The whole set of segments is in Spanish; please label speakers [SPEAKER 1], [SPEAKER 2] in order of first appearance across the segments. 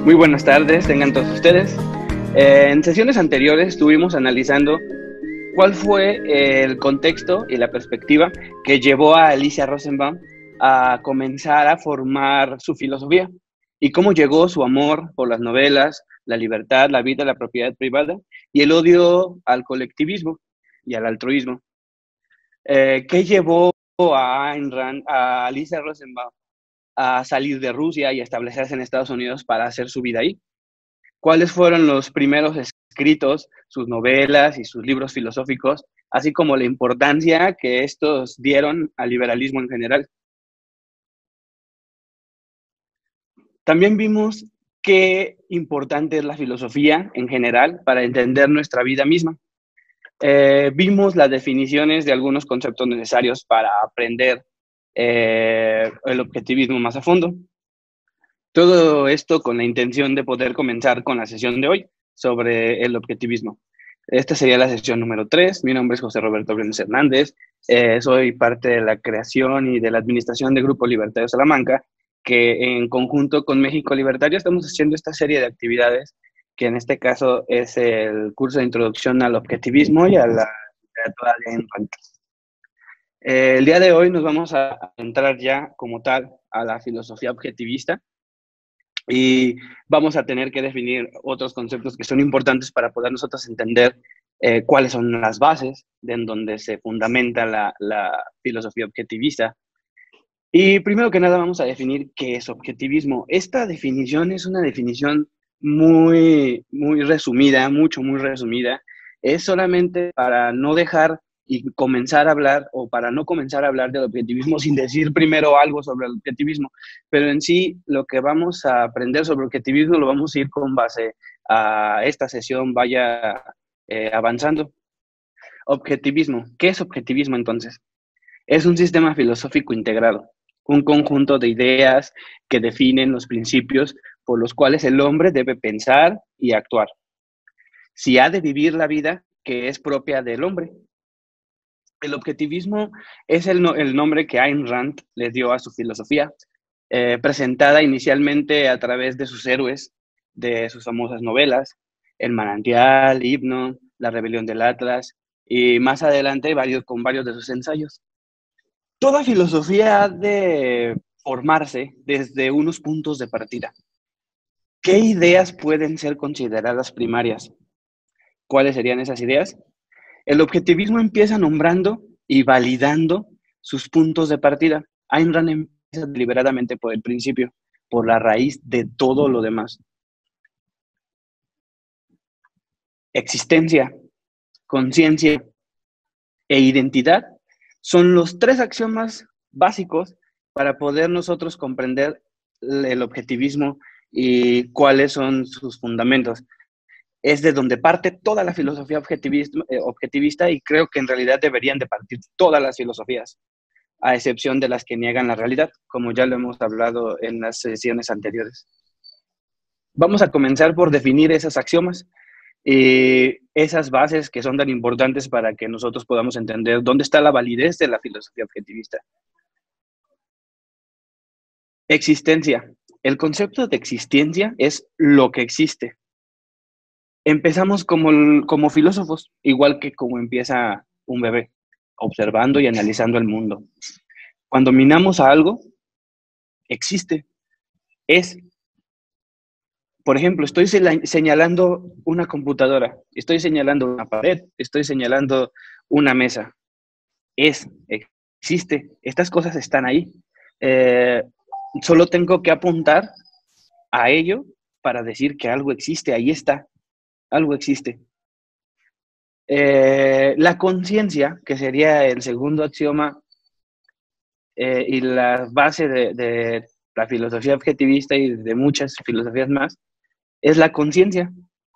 [SPEAKER 1] Muy buenas tardes, tengan todos ustedes. En sesiones anteriores estuvimos analizando cuál fue el contexto y la perspectiva que llevó a Alicia Rosenbaum a comenzar a formar su filosofía y cómo llegó su amor por las novelas, la libertad, la vida, la propiedad privada y el odio al colectivismo y al altruismo. ¿Qué llevó a Ayn Rand, a Alicia Rosenbaum, a salir de Rusia y a establecerse en Estados Unidos para hacer su vida ahí? ¿Cuáles fueron los primeros escritos, sus novelas y sus libros filosóficos, así como la importancia que estos dieron al liberalismo en general? También vimos qué importante es la filosofía en general para entender nuestra vida misma. Vimos las definiciones de algunos conceptos necesarios para aprender el objetivismo más a fondo. Todo esto con la intención de poder comenzar con la sesión de hoy sobre el objetivismo. Esta sería la sesión número 3. Mi nombre es José Roberto Brenes Hernández. Soy parte de la creación y de la administración de Grupo Libertario Salamanca, que en conjunto con México Libertario estamos haciendo esta serie de actividades, que en este caso es el curso de introducción al objetivismo y a la literatura de Ayn Rand. El día de hoy nos vamos a entrar ya como tal a la filosofía objetivista, y vamos a tener que definir otros conceptos que son importantes para poder nosotros entender cuáles son las bases de en donde se fundamenta la filosofía objetivista. Y primero que nada vamos a definir qué es objetivismo. Esta definición es una definición muy resumida, muy resumida. Es solamente para no dejar y comenzar a hablar, o para no comenzar a hablar del objetivismo sin decir primero algo sobre el objetivismo. Pero en sí, lo que vamos a aprender sobre objetivismo lo vamos a ir con base a esta sesión vaya avanzando. Objetivismo. ¿Qué es objetivismo entonces? Es un sistema filosófico integrado, un conjunto de ideas que definen los principios por los cuales el hombre debe pensar y actuar, si ha de vivir la vida que es propia del hombre. El objetivismo es el nombre que Ayn Rand le dio a su filosofía, presentada inicialmente a través de sus héroes, de sus famosas novelas, El manantial, Himno, La rebelión del Atlas, y más adelante con varios de sus ensayos. Toda filosofía ha de formarse desde unos puntos de partida. ¿Qué ideas pueden ser consideradas primarias? ¿Cuáles serían esas ideas? El objetivismo empieza nombrando y validando sus puntos de partida. Ayn Rand empieza deliberadamente por el principio, por la raíz de todo lo demás. Existencia, conciencia e identidad son los tres axiomas básicos para poder nosotros comprender el objetivismo y cuáles son sus fundamentos. Es de donde parte toda la filosofía objetivista, y creo que en realidad deberían de partir todas las filosofías, a excepción de las que niegan la realidad, como ya lo hemos hablado en las sesiones anteriores. Vamos a comenzar por definir esos axiomas y esas bases que son tan importantes para que nosotros podamos entender dónde está la validez de la filosofía objetivista. Existencia. El concepto de existencia es lo que existe. Empezamos como filósofos, igual que como empieza un bebé, observando y analizando el mundo. Cuando minamos a algo, existe, es. Por ejemplo, estoy señalando una computadora, estoy señalando una pared, estoy señalando una mesa. Existe, estas cosas están ahí. Eh, Solo tengo que apuntar a ello para decir que algo existe, ahí está, algo existe. La conciencia, que sería el segundo axioma y la base de la filosofía objetivista y de muchas filosofías más, es la conciencia.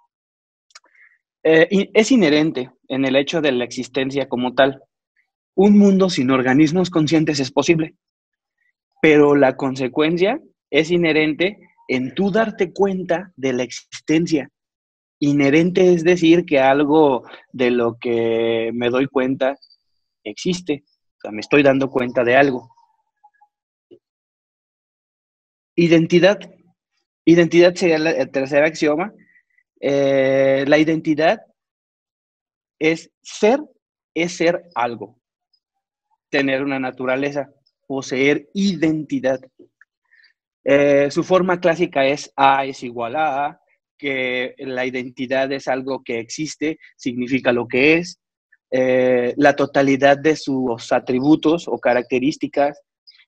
[SPEAKER 1] Es inherente en el hecho de la existencia como tal. Un mundo sin organismos conscientes es posible, pero la consecuencia es inherente en tú darte cuenta de la existencia. Inherente es decir que algo de lo que me doy cuenta existe, o sea, me estoy dando cuenta de algo. Identidad. Identidad sería el tercer axioma. La identidad es ser algo, tener una naturaleza, poseer identidad. Su forma clásica es A es igual a A, que la identidad es algo que existe, significa lo que es. La totalidad de sus atributos o características.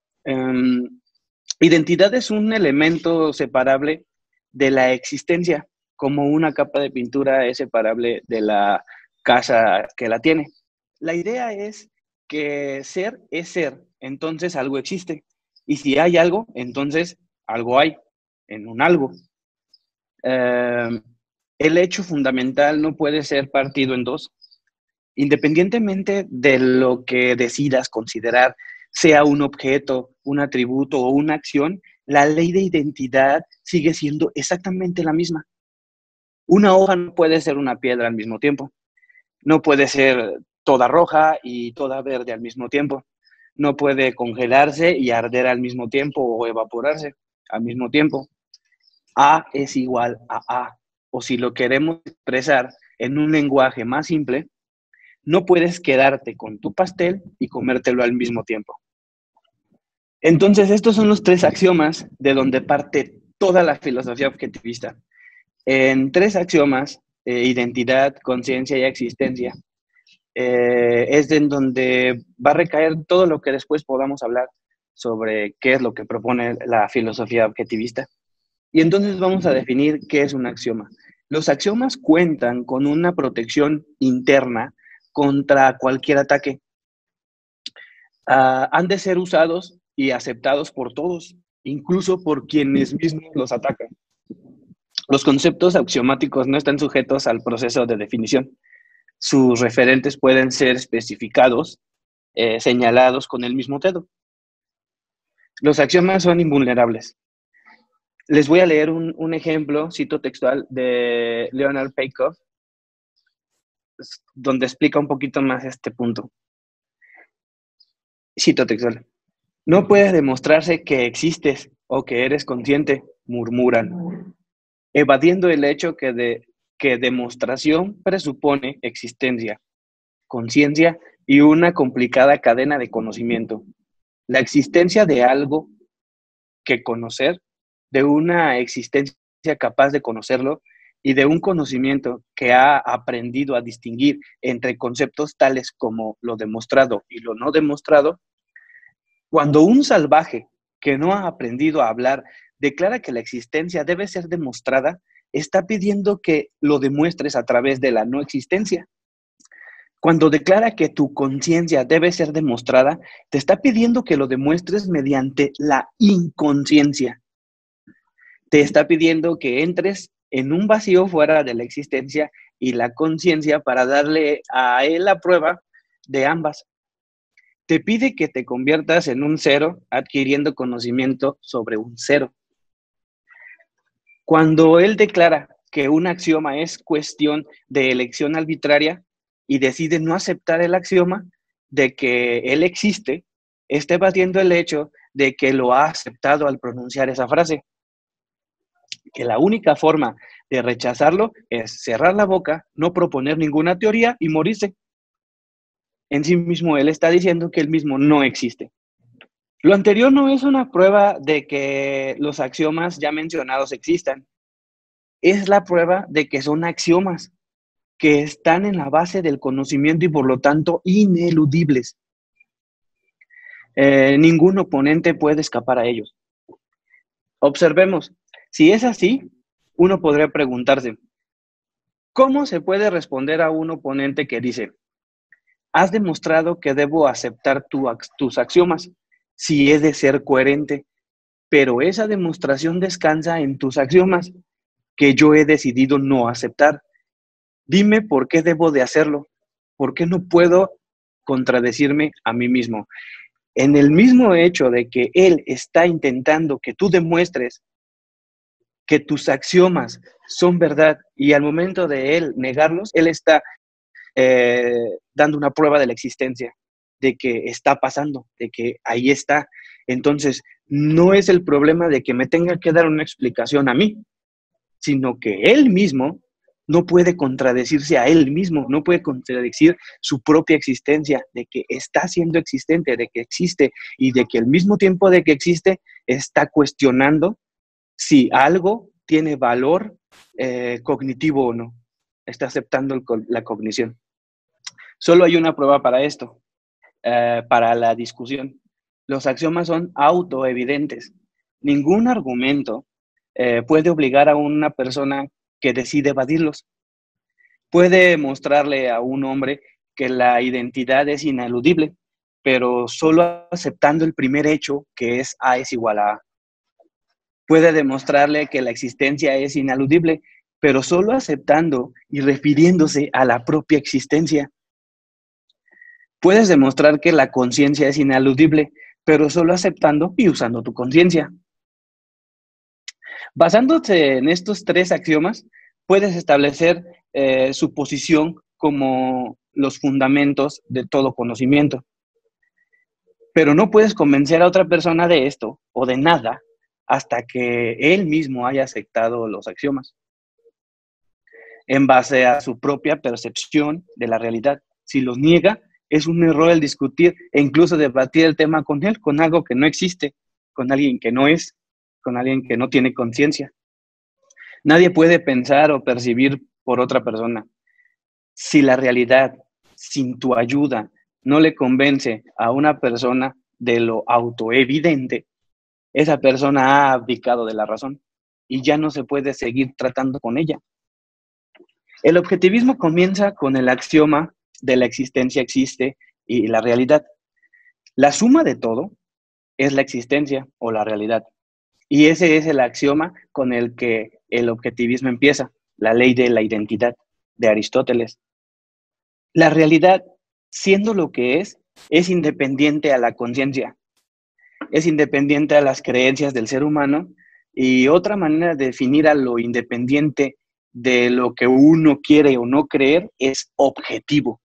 [SPEAKER 1] Identidad es un elemento separable de la existencia, como una capa de pintura es separable de la casa que la tiene. La idea es que ser es ser, entonces algo existe. Y si hay algo, entonces algo hay, en un algo. Eh, el hecho fundamental no puede ser partido en dos. Independientemente de lo que decidas considerar sea un objeto, un atributo o una acción, la ley de identidad sigue siendo exactamente la misma. Una hoja no puede ser una piedra al mismo tiempo. No puede ser toda roja y toda verde al mismo tiempo. No puede congelarse y arder al mismo tiempo o evaporarse al mismo tiempo. A es igual a A. O si lo queremos expresar en un lenguaje más simple, no puedes quedarte con tu pastel y comértelo al mismo tiempo. Entonces, estos son los tres axiomas de donde parte toda la filosofía objetivista. En tres axiomas, identidad, conciencia y existencia, es en donde va a recaer todo lo que después podamos hablar sobre qué es lo que propone la filosofía objetivista. Y entonces vamos a definir qué es un axioma. Los axiomas cuentan con una protección interna contra cualquier ataque. Han de ser usados y aceptados por todos, incluso por quienes mismos los atacan. Los conceptos axiomáticos no están sujetos al proceso de definición. Sus referentes pueden ser especificados, señalados con el mismo dedo. Los axiomas son invulnerables. Les voy a leer un ejemplo, cito textual, de Leonard Peikoff, donde explica un poquito más este punto. Cito textual. No puede demostrarse que existes o que eres consciente, murmuran, evadiendo el hecho que demostración presupone existencia, conciencia y una complicada cadena de conocimiento. La existencia de algo que conocer, de una existencia capaz de conocerlo y de un conocimiento que ha aprendido a distinguir entre conceptos tales como lo demostrado y lo no demostrado. Cuando un salvaje que no ha aprendido a hablar declara que la existencia debe ser demostrada, está pidiendo que lo demuestres a través de la no existencia. Cuando declara que tu conciencia debe ser demostrada, te está pidiendo que lo demuestres mediante la inconsciencia. Te está pidiendo que entres en un vacío fuera de la existencia y la conciencia para darle a él la prueba de ambas. Te pide que te conviertas en un cero, adquiriendo conocimiento sobre un cero. Cuando él declara que un axioma es cuestión de elección arbitraria y decide no aceptar el axioma de que él existe, está batiendo el hecho de que lo ha aceptado al pronunciar esa frase. Que la única forma de rechazarlo es cerrar la boca, no proponer ninguna teoría y morirse. En sí mismo, él está diciendo que él mismo no existe. Lo anterior no es una prueba de que los axiomas ya mencionados existan. Es la prueba de que son axiomas que están en la base del conocimiento y por lo tanto ineludibles. Ningún oponente puede escapar a ellos. Observemos, si es así, uno podría preguntarse, ¿cómo se puede responder a un oponente que dice, has demostrado que debo aceptar tus axiomas si he de ser coherente, pero esa demostración descansa en tus axiomas que yo he decidido no aceptar? Dime por qué debo de hacerlo, por qué no puedo contradecirme a mí mismo. En el mismo hecho de que él está intentando que tú demuestres que tus axiomas son verdad y al momento de él negarlos, él está dando una prueba de la existencia, de que está pasando, de que ahí está. Entonces, no es el problema de que me tenga que dar una explicación a mí, sino que él mismo no puede contradecirse a él mismo, no puede contradecir su propia existencia, de que está siendo existente, de que existe y de que al mismo tiempo de que existe está cuestionando si algo tiene valor cognitivo o no, está aceptando la cognición. Solo hay una prueba para esto, para la discusión. Los axiomas son autoevidentes. Ningún argumento puede obligar a una persona que decide evadirlos. Puede mostrarle a un hombre que la identidad es ineludible, pero solo aceptando el primer hecho, que es A es igual a A. Puede demostrarle que la existencia es ineludible, pero solo aceptando y refiriéndose a la propia existencia. Puedes demostrar que la conciencia es ineludible, pero solo aceptando y usando tu conciencia. Basándose en estos tres axiomas, puedes establecer su posición como los fundamentos de todo conocimiento. Pero no puedes convencer a otra persona de esto o de nada hasta que él mismo haya aceptado los axiomas en base a su propia percepción de la realidad. Si los niega, es un error el discutir e incluso debatir el tema con él, con algo que no existe, con alguien que no es, con alguien que no tiene conciencia. Nadie puede pensar o percibir por otra persona. Si la realidad, sin tu ayuda, no le convence a una persona de lo autoevidente, esa persona ha abdicado de la razón y ya no se puede seguir tratando con ella. El objetivismo comienza con el axioma de la existencia existe y la realidad. La suma de todo es la existencia o la realidad. Y ese es el axioma con el que el objetivismo empieza, la ley de la identidad de Aristóteles. La realidad, siendo lo que es independiente a la conciencia, es independiente a las creencias del ser humano y otra manera de definir a lo independiente de lo que uno quiere o no creer es objetivo.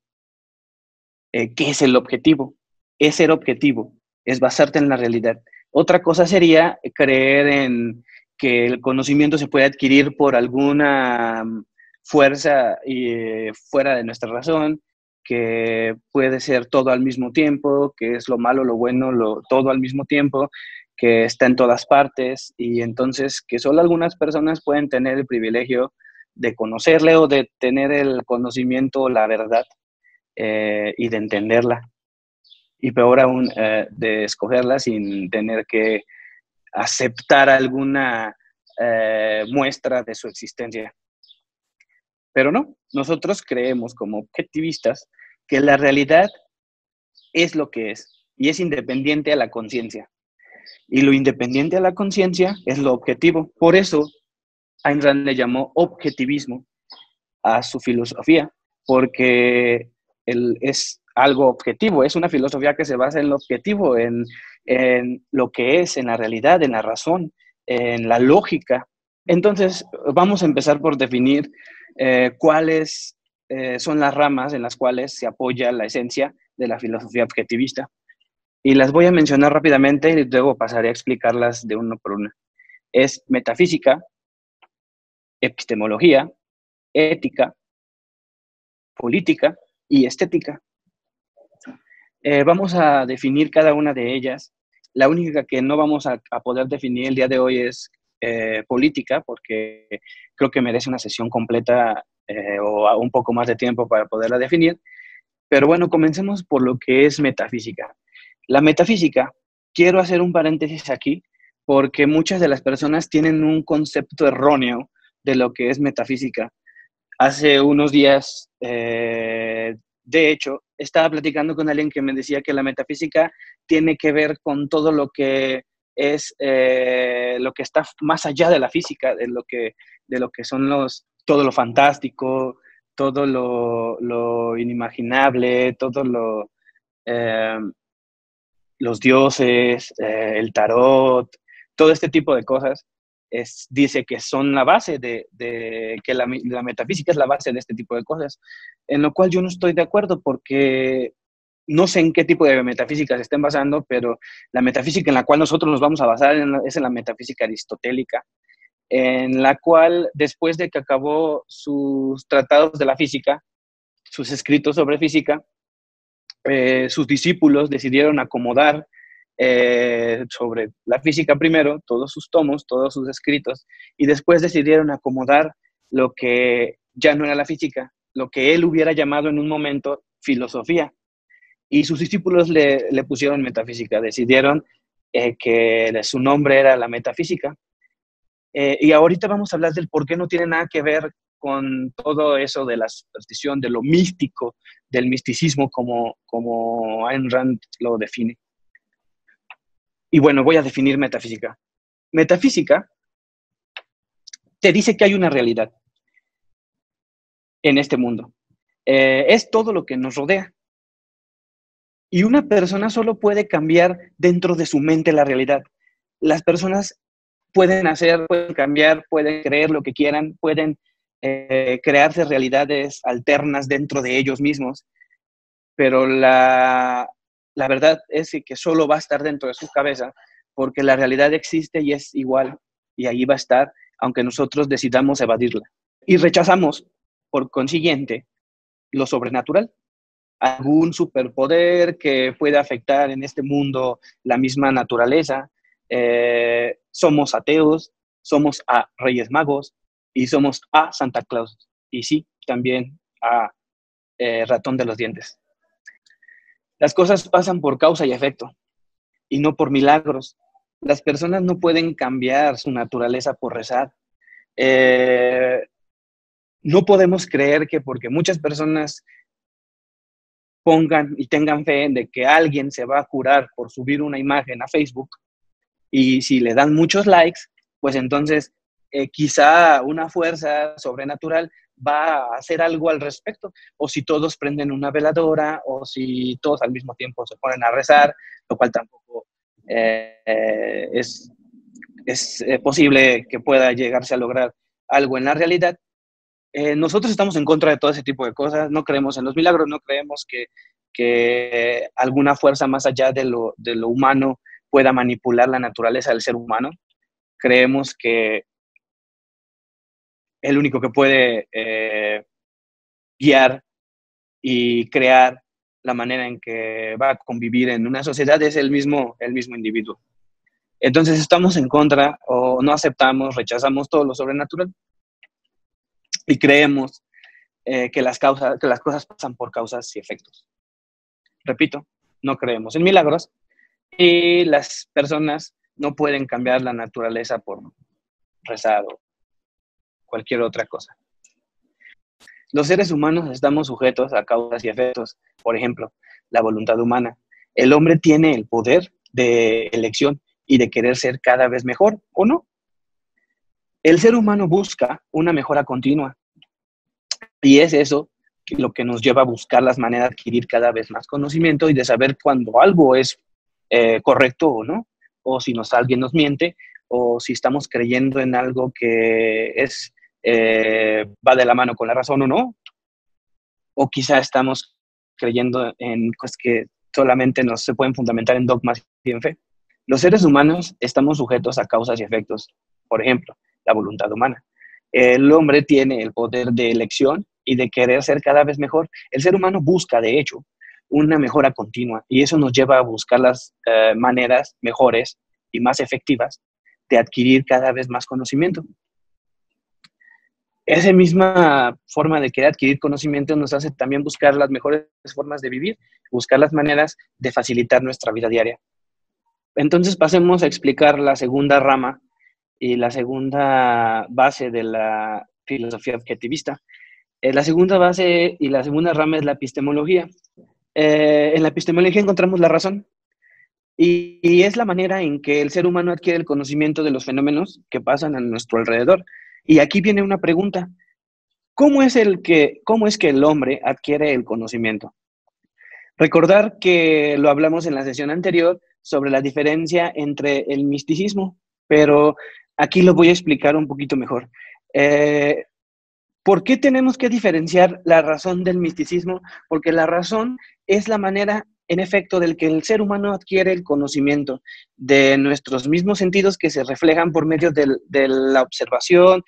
[SPEAKER 1] ¿Qué es el objetivo? Es ser objetivo, es basarte en la realidad. Otra cosa sería creer en que el conocimiento se puede adquirir por alguna fuerza fuera de nuestra razón, que puede ser todo al mismo tiempo, que es lo malo, lo bueno, todo al mismo tiempo, que está en todas partes y entonces que solo algunas personas pueden tener el privilegio de conocerle o de tener el conocimiento, la verdad y de entenderla. Y peor aún, de escogerla sin tener que aceptar alguna muestra de su existencia. Pero no, nosotros creemos como objetivistas que la realidad es lo que es y es independiente a la conciencia. Y lo independiente a la conciencia es lo objetivo. Por eso Ayn Rand le llamó objetivismo a su filosofía, porque es algo objetivo, es una filosofía que se basa en lo objetivo, en lo que es, en la realidad, en la razón, en la lógica. Entonces, vamos a empezar por definir cuáles son las ramas en las cuales se apoya la esencia de la filosofía objetivista. Y las voy a mencionar rápidamente y luego pasaré a explicarlas de uno por una. Es metafísica, epistemología, ética, política y estética. Vamos a definir cada una de ellas. La única que no vamos a poder definir el día de hoy es política, porque creo que merece una sesión completa o un poco más de tiempo para poderla definir. Pero bueno, comencemos por lo que es metafísica. La metafísica, quiero hacer un paréntesis aquí, porque muchas de las personas tienen un concepto erróneo de lo que es metafísica. Hace unos días, de hecho, estaba platicando con alguien que me decía que la metafísica tiene que ver con todo lo que es lo que está más allá de la física, de lo que son todo lo fantástico, todo lo inimaginable, eh, los dioses, el tarot, todo este tipo de cosas. Dice que son la base que la metafísica es la base de este tipo de cosas, en lo cual yo no estoy de acuerdo porque no sé en qué tipo de metafísica se estén basando, pero la metafísica en la cual nosotros nos vamos a basar es en la metafísica aristotélica, en la cual después de que acabó sus tratados de la física, sus escritos sobre física, sus discípulos decidieron acomodar sobre la física primero, todos sus tomos, todos sus escritos, y después decidieron acomodar lo que ya no era la física, lo que él hubiera llamado en un momento filosofía. Y sus discípulos le pusieron metafísica, decidieron que su nombre era la metafísica. Y ahorita vamos a hablar del por qué no tiene nada que ver con todo eso de la superstición, de lo místico, del misticismo, como Ayn Rand lo define. Y bueno, voy a definir metafísica. Metafísica te dice que hay una realidad en este mundo. Es todo lo que nos rodea. Y una persona solo puede cambiar dentro de su mente la realidad. Las personas pueden hacer, pueden cambiar, pueden creer lo que quieran, pueden crearse realidades alternas dentro de ellos mismos, pero la verdad es que solo va a estar dentro de su cabeza, porque la realidad existe y es igual, y ahí va a estar, aunque nosotros decidamos evadirla. Y rechazamos, por consiguiente, lo sobrenatural, algún superpoder que pueda afectar en este mundo la misma naturaleza. Somos ateos, somos a Reyes Magos y somos a Santa Claus. Y sí, también a Ratón de los Dientes. Las cosas pasan por causa y efecto y no por milagros. Las personas no pueden cambiar su naturaleza por rezar. No podemos creer que porque muchas personas pongan y tengan fe de que alguien se va a curar por subir una imagen a Facebook, y si le dan muchos likes, pues entonces quizá una fuerza sobrenatural va a hacer algo al respecto, o si todos prenden una veladora, o si todos al mismo tiempo se ponen a rezar, lo cual tampoco es posible que pueda llegarse a lograr algo en la realidad. Nosotros estamos en contra de todo ese tipo de cosas, no creemos en los milagros, no creemos que alguna fuerza más allá de lo humano pueda manipular la naturaleza del ser humano. Creemos que el único que puede guiar y crear la manera en que va a convivir en una sociedad es el mismo individuo. Entonces estamos en contra o no aceptamos, rechazamos todo lo sobrenatural y creemos que las cosas pasan por causas y efectos. Repito, no creemos en milagros y las personas no pueden cambiar la naturaleza por rezar o cualquier otra cosa. Los seres humanos estamos sujetos a causas y efectos. Por ejemplo, la voluntad humana. El hombre tiene el poder de elección y de querer ser cada vez mejor, ¿o no? El ser humano busca una mejora continua y es eso lo que nos lleva a buscar las maneras de adquirir cada vez más conocimiento y de saber cuando algo es correcto o no, o si alguien nos miente, o si estamos creyendo en algo que va de la mano con la razón o no, o quizá estamos creyendo en cosas que solamente no se pueden fundamentar en dogmas y en fe. Los seres humanos estamos sujetos a causas y efectos. Por ejemplo, la voluntad humana. El hombre tiene el poder de elección y de querer ser cada vez mejor. El ser humano busca, de hecho, una mejora continua y eso nos lleva a buscar las maneras mejores y más efectivas de adquirir cada vez más conocimiento. Esa misma forma de querer adquirir conocimiento nos hace también buscar las mejores formas de vivir, buscar las maneras de facilitar nuestra vida diaria. Entonces pasemos a explicar la segunda rama y la segunda base de la filosofía objetivista. La segunda base y la segunda rama es la epistemología. En la epistemología encontramos la razón y es la manera en que el ser humano adquiere el conocimiento de los fenómenos que pasan a nuestro alrededor. Y aquí viene una pregunta. ¿Cómo es que el hombre adquiere el conocimiento? Recordar que lo hablamos en la sesión anterior sobre la diferencia entre el misticismo, pero aquí lo voy a explicar un poquito mejor. ¿Por qué tenemos que diferenciar la razón del misticismo? Porque la razón es la manera en efecto, del que el ser humano adquiere el conocimiento de nuestros mismos sentidos que se reflejan por medio de la observación,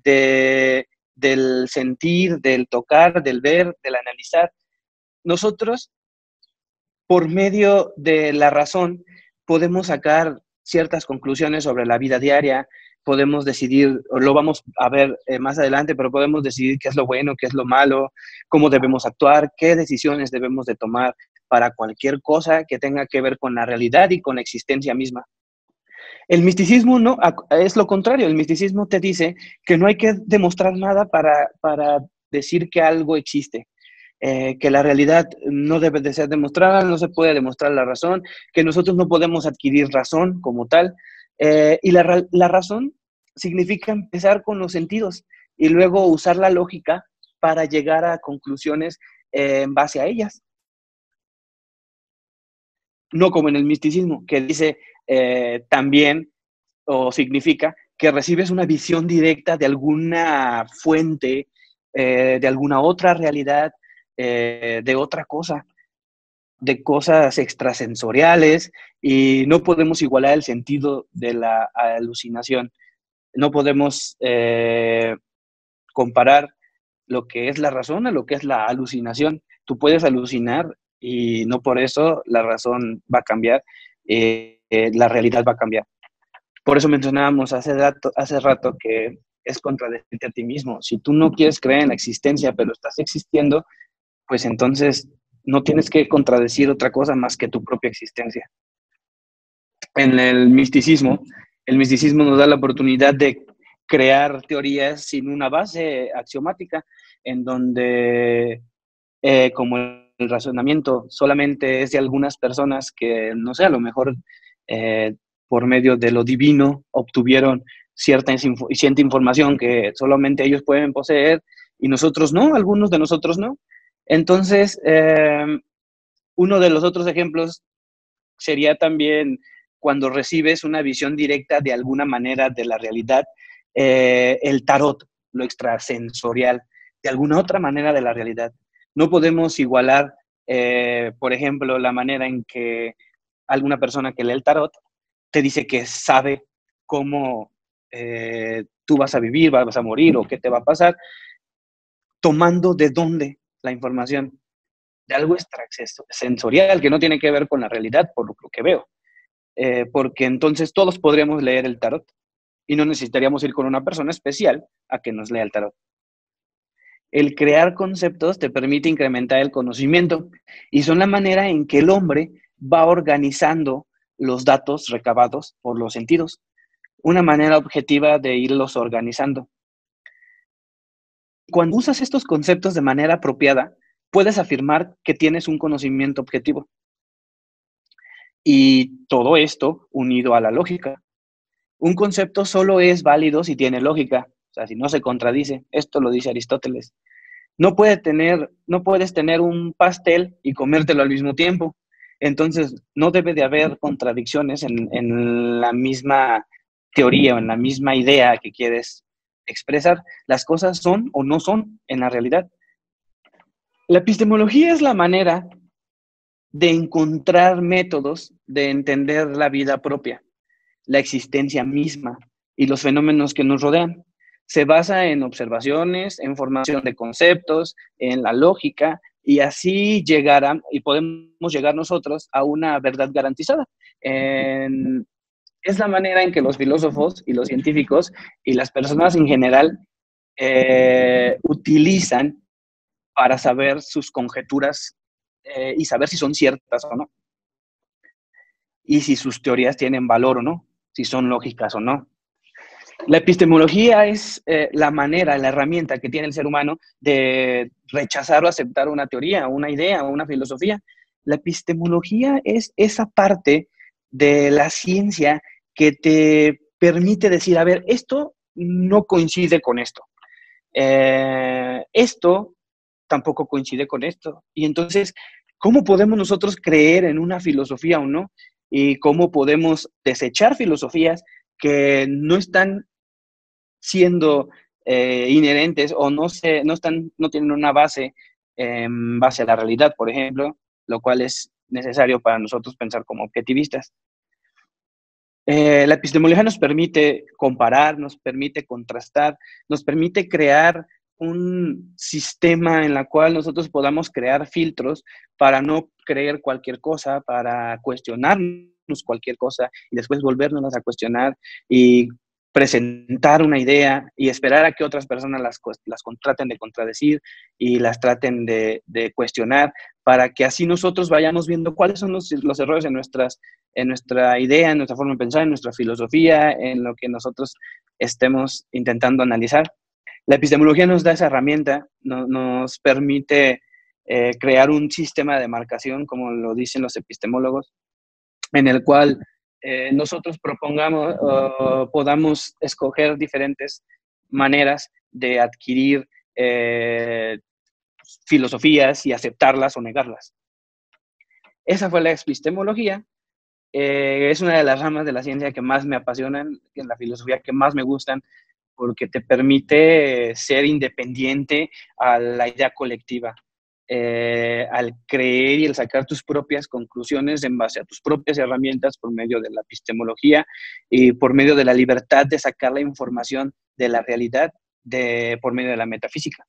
[SPEAKER 1] del sentir, del tocar, del ver, del analizar. Nosotros, por medio de la razón, podemos sacar ciertas conclusiones sobre la vida diaria, podemos decidir, o lo vamos a ver más adelante, pero podemos decidir qué es lo bueno, qué es lo malo, cómo debemos actuar, qué decisiones debemos de tomar para cualquier cosa que tenga que ver con la realidad y con la existencia misma. El misticismo no, es lo contrario, el misticismo te dice que no hay que demostrar nada para decir que algo existe. Que la realidad no debe de ser demostrada, no se puede demostrar la razón, que nosotros no podemos adquirir razón como tal. Y la razón significa empezar con los sentidos y luego usar la lógica para llegar a conclusiones en base a ellas. No como en el misticismo, que dice también o significa que recibes una visión directa de alguna fuente, de alguna otra realidad, de otra cosa, de cosas extrasensoriales, y no podemos igualar el sentido de la alucinación. No podemos comparar lo que es la razón a lo que es la alucinación. Tú puedes alucinar y no por eso la razón va a cambiar, la realidad va a cambiar. Por eso mencionábamos hace rato que es contradecirte a ti mismo. Si tú no quieres creer en la existencia, pero estás existiendo, pues entonces no tienes que contradecir otra cosa más que tu propia existencia. En el misticismo nos da la oportunidad de crear teorías sin una base axiomática, en donde, como el razonamiento solamente es de algunas personas que, no sé, a lo mejor por medio de lo divino obtuvieron cierta información que solamente ellos pueden poseer y nosotros no, algunos de nosotros no. Entonces, uno de los otros ejemplos sería también cuando recibes una visión directa de alguna manera de la realidad, el tarot, lo extrasensorial, de alguna otra manera de la realidad. No podemos igualar, por ejemplo, la manera en que alguna persona que lee el tarot te dice que sabe cómo tú vas a vivir, vas a morir o qué te va a pasar, tomando de dónde la información, de algo extrasensorial que no tiene que ver con la realidad, por lo que veo. Porque entonces todos podríamos leer el tarot y no necesitaríamos ir con una persona especial a que nos lea el tarot. El crear conceptos te permite incrementar el conocimiento y son la manera en que el hombre va organizando los datos recabados por los sentidos, una manera objetiva de irlos organizando. Cuando usas estos conceptos de manera apropiada, puedes afirmar que tienes un conocimiento objetivo. Y todo esto unido a la lógica. Un concepto solo es válido si tiene lógica, o sea, si no se contradice. Esto lo dice Aristóteles. No puedes tener un pastel y comértelo al mismo tiempo. Entonces, no debe de haber contradicciones en la misma teoría o en la misma idea que quieres expresar. Las cosas son o no son en la realidad. La epistemología es la manera de encontrar métodos de entender la vida propia, la existencia misma y los fenómenos que nos rodean. Se basa en observaciones, en formación de conceptos, en la lógica, y así y podemos llegar nosotros a una verdad garantizada. Es la manera en que los filósofos y los científicos y las personas en general utilizan para saber sus conjeturas y saber si son ciertas o no, y si sus teorías tienen valor o no, si son lógicas o no. La epistemología es la manera, la herramienta que tiene el ser humano de rechazar o aceptar una teoría, una idea o una filosofía. La epistemología es esa parte de la ciencia que te permite decir, a ver, esto no coincide con esto. Esto tampoco coincide con esto. Y entonces, ¿cómo podemos nosotros creer en una filosofía o no? Y cómo podemos desechar filosofías que no están siendo inherentes o no tienen una base en base a la realidad, por ejemplo, lo cual es necesario para nosotros pensar como objetivistas. La epistemología nos permite comparar, nos permite contrastar, nos permite crear un sistema en el cual nosotros podamos crear filtros para no creer cualquier cosa, para cuestionarnos cualquier cosa y después volvernos a cuestionar y presentar una idea y esperar a que otras personas las traten de contradecir y las traten de cuestionar, para que así nosotros vayamos viendo cuáles son los errores en nuestra idea, en nuestra forma de pensar, en nuestra filosofía, en lo que nosotros estemos intentando analizar. La epistemología nos da esa herramienta, nos permite crear un sistema de marcación, como lo dicen los epistemólogos, en el cual nosotros propongamos o podamos escoger diferentes maneras de adquirir filosofías y aceptarlas o negarlas. Esa fue la epistemología. Es una de las ramas de la ciencia que más me apasionan, en la filosofía que más me gustan, porque te permite ser independiente a la idea colectiva, al creer y al sacar tus propias conclusiones en base a tus propias herramientas por medio de la epistemología y por medio de la libertad de sacar la información de la realidad por medio de la metafísica.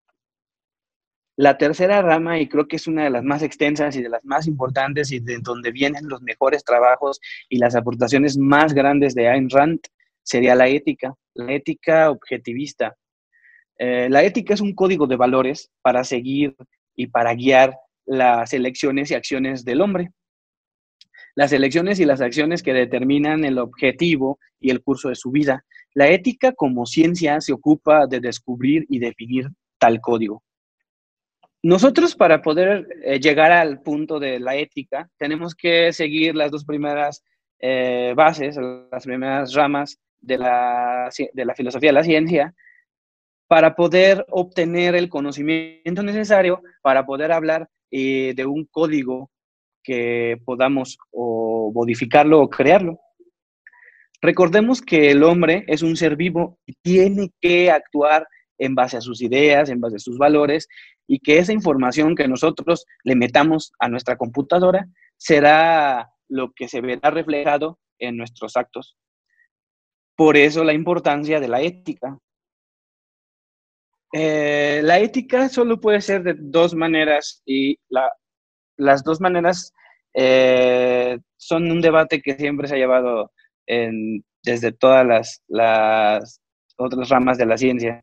[SPEAKER 1] La tercera rama, y creo que es una de las más extensas y de las más importantes y de donde vienen los mejores trabajos y las aportaciones más grandes de Ayn Rand, sería la ética objetivista. La ética es un código de valores para seguir y para guiar las elecciones y acciones del hombre. Las elecciones y las acciones que determinan el objetivo y el curso de su vida. La ética como ciencia se ocupa de descubrir y definir tal código. Nosotros, para poder llegar al punto de la ética, tenemos que seguir las dos primeras bases, las primeras ramas de la filosofía de la ciencia, para poder obtener el conocimiento necesario para poder hablar de un código que podamos o modificarlo o crearlo. Recordemos que el hombre es un ser vivo y tiene que actuar en base a sus ideas, en base a sus valores, y que esa información que nosotros le metamos a nuestra computadora será lo que se verá reflejado en nuestros actos. Por eso la importancia de la ética. La ética solo puede ser de dos maneras y las dos maneras son un debate que siempre se ha llevado desde todas las otras ramas de la ciencia.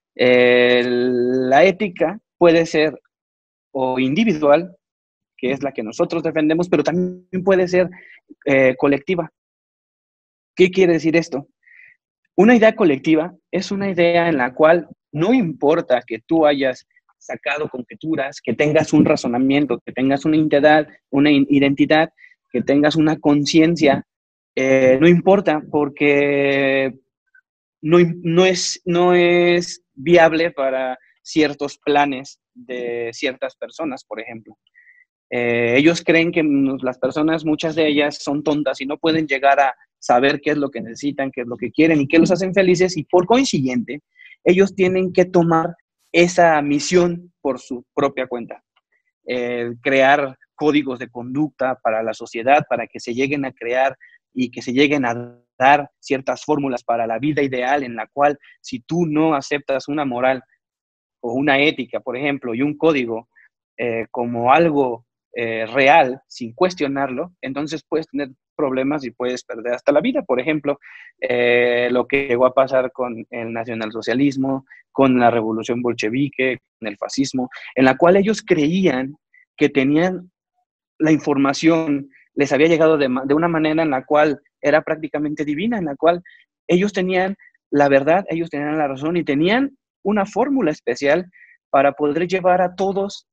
[SPEAKER 1] La ética puede ser o individual, que es la que nosotros defendemos, pero también puede ser colectiva. ¿Qué quiere decir esto? Una idea colectiva es una idea en la cual no importa que tú hayas sacado conjeturas, que tengas un razonamiento, que tengas una identidad, que tengas una conciencia, no importa, porque no es viable para ciertos planes de ciertas personas, por ejemplo. Ellos creen que las personas, muchas de ellas, son tontas y no pueden llegar a saber qué es lo que necesitan, qué es lo que quieren y qué los hacen felices, y por consiguiente, ellos tienen que tomar esa misión por su propia cuenta. Crear códigos de conducta para la sociedad, para que se lleguen a crear y que se lleguen a dar ciertas fórmulas para la vida ideal, en la cual si tú no aceptas una moral o una ética, por ejemplo, y un código como algo real, sin cuestionarlo, entonces puedes tener problemas y puedes perder hasta la vida. Por ejemplo, lo que llegó a pasar con el nacionalsocialismo, con la revolución bolchevique, con el fascismo, en la cual ellos creían que tenían la información, les había llegado de una manera en la cual era prácticamente divina, en la cual ellos tenían la verdad, ellos tenían la razón y tenían una fórmula especial para poder llevar a todos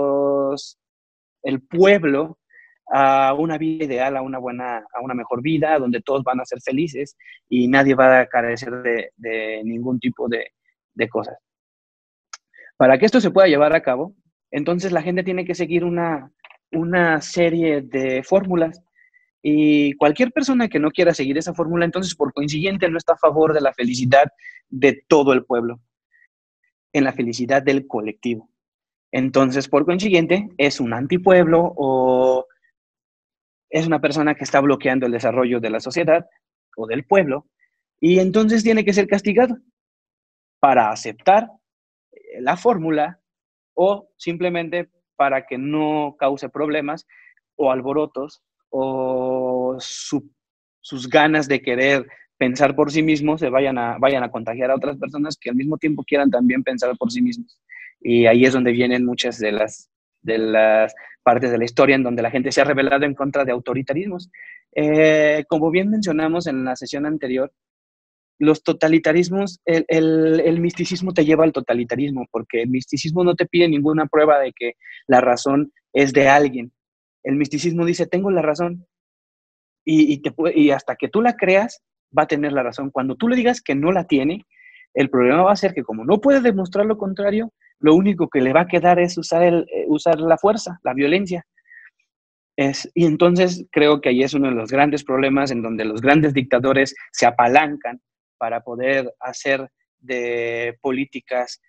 [SPEAKER 1] el pueblo a una vida ideal, a una mejor vida, donde todos van a ser felices y nadie va a carecer de ningún tipo de cosas. Para que esto se pueda llevar a cabo, entonces la gente tiene que seguir una serie de fórmulas, y cualquier persona que no quiera seguir esa fórmula, entonces por consiguiente no está a favor de la felicidad de todo el pueblo, en la felicidad del colectivo. Entonces, por consiguiente, es un antipueblo o es una persona que está bloqueando el desarrollo de la sociedad o del pueblo y entonces tiene que ser castigado para aceptar la fórmula o simplemente para que no cause problemas o alborotos o sus ganas de querer pensar por sí mismos se vayan a contagiar a otras personas que al mismo tiempo quieran también pensar por sí mismos. Y ahí es donde vienen muchas de las partes de la historia en donde la gente se ha rebelado en contra de autoritarismos. Como bien mencionamos en la sesión anterior, los totalitarismos, el misticismo te lleva al totalitarismo, porque el misticismo no te pide ninguna prueba de que la razón es de alguien. El misticismo dice, tengo la razón, y hasta que tú la creas, va a tener la razón. Cuando tú le digas que no la tiene, el problema va a ser que como no puede demostrar lo contrario, lo único que le va a quedar es usar la fuerza, la violencia. Y entonces creo que ahí es uno de los grandes problemas en donde los grandes dictadores se apalancan para poder hacer de políticas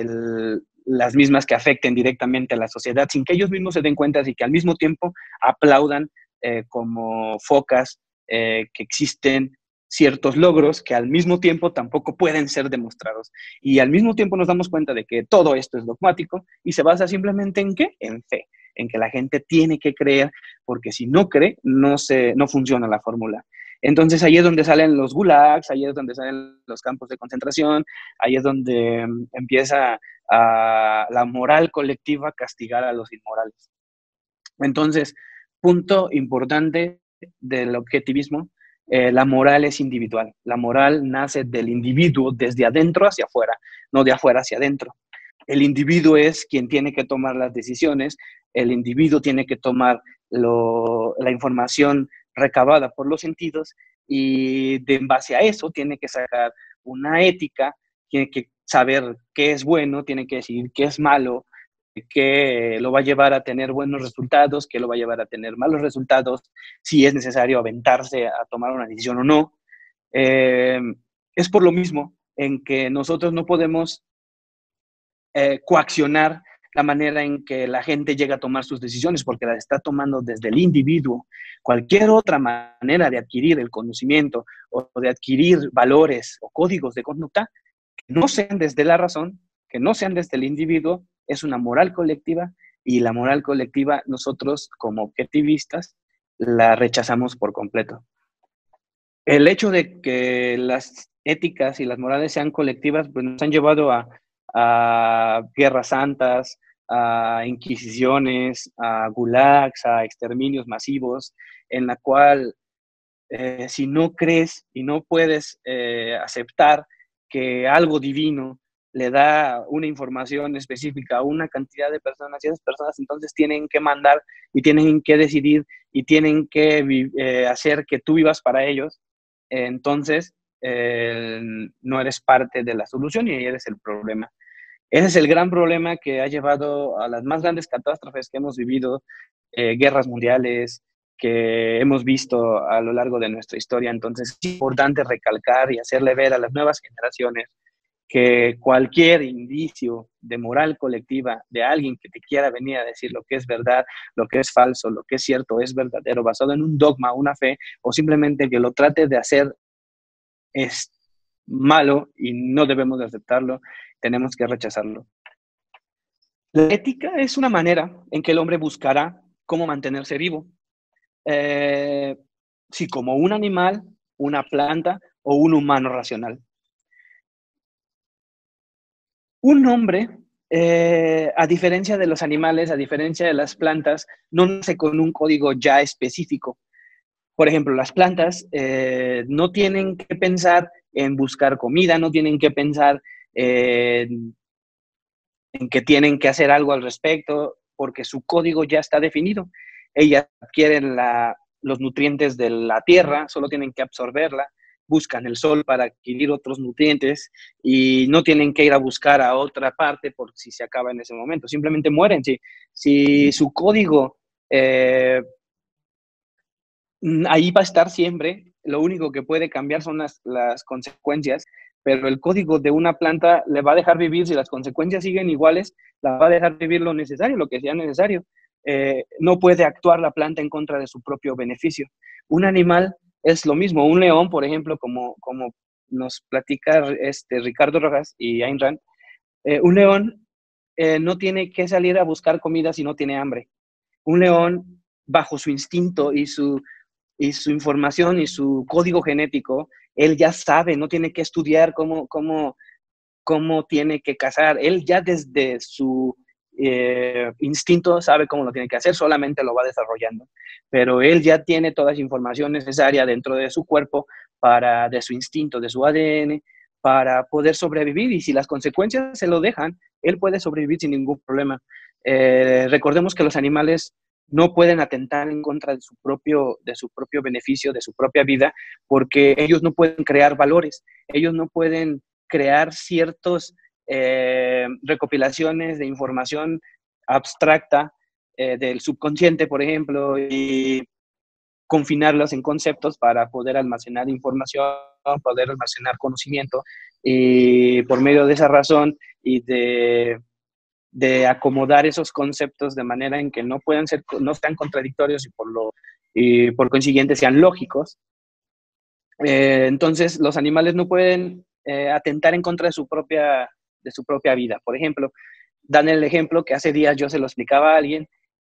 [SPEAKER 1] las mismas que afecten directamente a la sociedad sin que ellos mismos se den cuenta y que al mismo tiempo aplaudan como focas que existen ciertos logros que al mismo tiempo tampoco pueden ser demostrados. Y al mismo tiempo nos damos cuenta de que todo esto es dogmático y se basa simplemente en ¿qué? En fe, en que la gente tiene que creer, porque si no cree, no funciona la fórmula. Entonces ahí es donde salen los gulags, ahí es donde salen los campos de concentración, ahí es donde empieza la moral colectiva a castigar a los inmorales. Entonces, punto importante del objetivismo, la moral es individual. La moral nace del individuo desde adentro hacia afuera, no de afuera hacia adentro. El individuo es quien tiene que tomar las decisiones, el individuo tiene que tomar la información recabada por los sentidos y en base a eso tiene que sacar una ética, tiene que saber qué es bueno, tiene que decidir qué es malo, qué lo va a llevar a tener buenos resultados, qué lo va a llevar a tener malos resultados, si es necesario aventarse a tomar una decisión o no. Eh, es por lo mismo en que nosotros no podemos coaccionar la manera en que la gente llega a tomar sus decisiones, porque las está tomando desde el individuo. Cualquier otra manera de adquirir el conocimiento o de adquirir valores o códigos de conducta que no sean desde la razón, que no sean desde el individuo, es una moral colectiva y la moral colectiva nosotros como objetivistas la rechazamos por completo. El hecho de que las éticas y las morales sean colectivas, pues nos han llevado a guerras santas, a inquisiciones, a gulags, a exterminios masivos, en la cual si no crees y no puedes aceptar que algo divino le da una información específica a una cantidad de personas y esas personas entonces tienen que mandar y tienen que decidir y tienen que hacer que tú vivas para ellos, entonces no eres parte de la solución y eres el problema. Ese es el gran problema que ha llevado a las más grandes catástrofes que hemos vivido, guerras mundiales, que hemos visto a lo largo de nuestra historia. Entonces es importante recalcar y hacerle ver a las nuevas generaciones que cualquier indicio de moral colectiva de alguien que te quiera venir a decir lo que es verdad, lo que es falso, lo que es cierto, es verdadero, basado en un dogma, una fe, o simplemente que lo trate de hacer es malo y no debemos de aceptarlo, tenemos que rechazarlo. La ética es una manera en que el hombre buscará cómo mantenerse vivo. Eh, si como un animal, una planta o un humano racional. Un hombre, a diferencia de los animales, a diferencia de las plantas, no nace con un código ya específico. Por ejemplo, las plantas no tienen que pensar en buscar comida, no tienen que pensar en que tienen que hacer algo al respecto, porque su código ya está definido. Ellas adquieren los nutrientes de la tierra, solo tienen que absorberla, buscan el sol para adquirir otros nutrientes y no tienen que ir a buscar a otra parte por si se acaba en ese momento, simplemente mueren. Si su código ahí va a estar siempre, lo único que puede cambiar son las consecuencias pero el código de una planta le va a dejar vivir, si las consecuencias siguen iguales, la va a dejar vivir lo necesario, lo que sea necesario. No puede actuar la planta en contra de su propio beneficio. Un animal es lo mismo. Un león, por ejemplo, como nos platica Ricardo Rojas y Ayn Rand, un león no tiene que salir a buscar comida si no tiene hambre. Un león, bajo su instinto y su información y su código genético, él ya sabe, no tiene que estudiar cómo tiene que cazar. Él ya desde su instinto sabe cómo lo tiene que hacer, solamente lo va desarrollando. Pero él ya tiene toda esa información necesaria dentro de su cuerpo, de su instinto, de su ADN, para poder sobrevivir. Y si las consecuencias se lo dejan, él puede sobrevivir sin ningún problema. Recordemos que los animales no pueden atentar en contra de su propio beneficio, de su propia vida, porque ellos no pueden crear valores, ellos no pueden crear ciertas recopilaciones de información abstracta del subconsciente, por ejemplo, y confinarlas en conceptos para poder almacenar información, poder almacenar conocimiento, y por medio de esa razón y de acomodar esos conceptos de manera en que no sean contradictorios y por consiguiente sean lógicos. Entonces, los animales no pueden atentar en contra de su propia vida. Por ejemplo, dan el ejemplo que hace días yo se lo explicaba a alguien,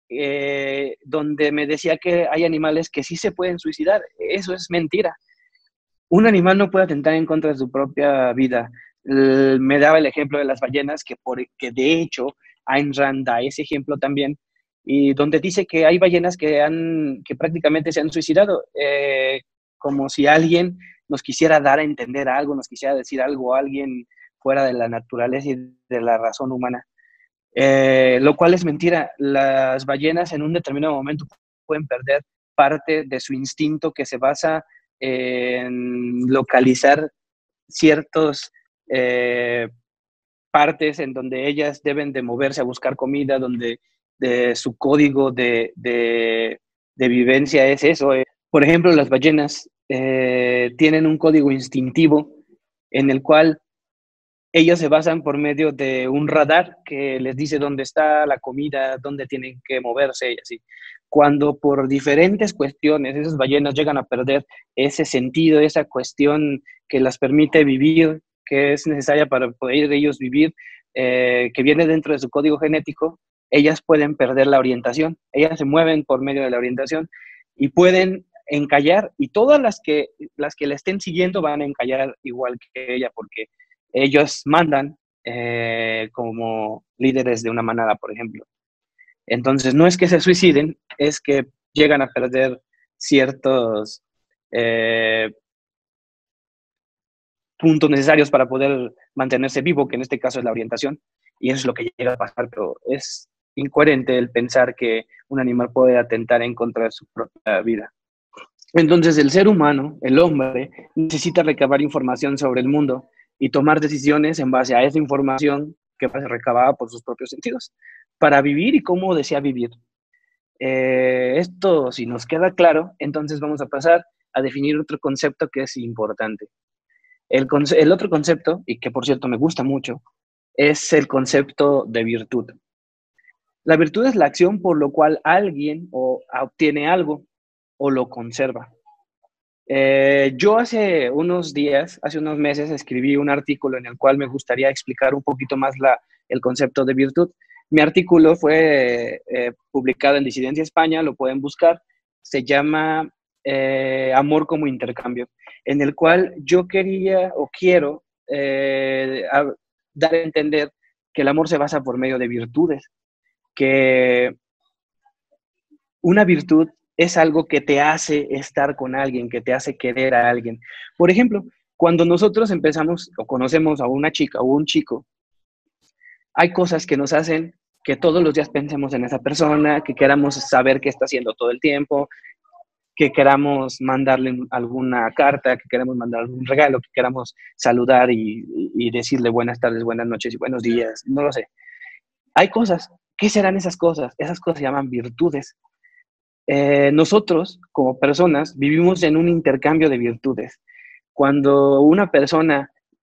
[SPEAKER 1] donde me decía que hay animales que sí se pueden suicidar. Eso es mentira. Un animal no puede atentar en contra de su propia vida. Me daba el ejemplo de las ballenas, que de hecho Ayn Rand da ese ejemplo también, y donde dice que hay ballenas que prácticamente se han suicidado, como si alguien nos quisiera dar a entender algo, nos quisiera decir algo a alguien fuera de la naturaleza y de la razón humana. Lo cual es mentira. Las ballenas en un determinado momento pueden perder parte de su instinto, que se basa en localizar ciertos partes en donde ellas deben de moverse a buscar comida, donde su código de vivencia es eso. Por ejemplo, las ballenas tienen un código instintivo en el cual ellos se basan por medio de un radar que les dice dónde está la comida, dónde tienen que moverse y así. Cuando por diferentes cuestiones esas ballenas llegan a perder ese sentido, esa cuestión que las permite vivir, que es necesaria para poder ellos vivir, que viene dentro de su código genético, ellas pueden perder la orientación. Ellas se mueven por medio de la orientación y pueden encallar, y todas las que la estén siguiendo van a encallar igual que ella, porque ellos mandan como líderes de una manada, por ejemplo. Entonces, no es que se suiciden, es que llegan a perder ciertos puntos necesarios para poder mantenerse vivo, que en este caso es la orientación, y eso es lo que llega a pasar, pero es incoherente el pensar que un animal puede atentar en contra de su propia vida. Entonces, el ser humano, el hombre, necesita recabar información sobre el mundo y tomar decisiones en base a esa información que va a ser recabada por sus propios sentidos, para vivir y cómo desea vivir. Esto, si nos queda claro, entonces vamos a pasar a definir otro concepto que es importante. El otro concepto, y que por cierto me gusta mucho, es el concepto de virtud. La virtud es la acción por lo cual alguien obtiene algo o lo conserva. Yo hace unos meses, escribí un artículo en el cual me gustaría explicar un poquito más el concepto de virtud. Mi artículo fue publicado en Disidencia España, lo pueden buscar. Se llama Amor como intercambio, en el cual yo quería o quiero dar a entender que el amor se basa por medio de virtudes, que una virtud es algo que te hace estar con alguien, que te hace querer a alguien. Por ejemplo, cuando nosotros empezamos o conocemos a una chica o un chico, hay cosas que nos hacen que todos los días pensemos en esa persona, que queramos saber qué está haciendo todo el tiempo, que queramos mandarle alguna carta, que queramos mandarle un regalo, que queramos saludar y decirle buenas tardes, buenas noches y buenos días, no lo sé. Hay cosas. ¿Qué serán esas cosas? Esas cosas se llaman virtudes. Nosotros, como personas, vivimos en un intercambio de virtudes. Cuando una persona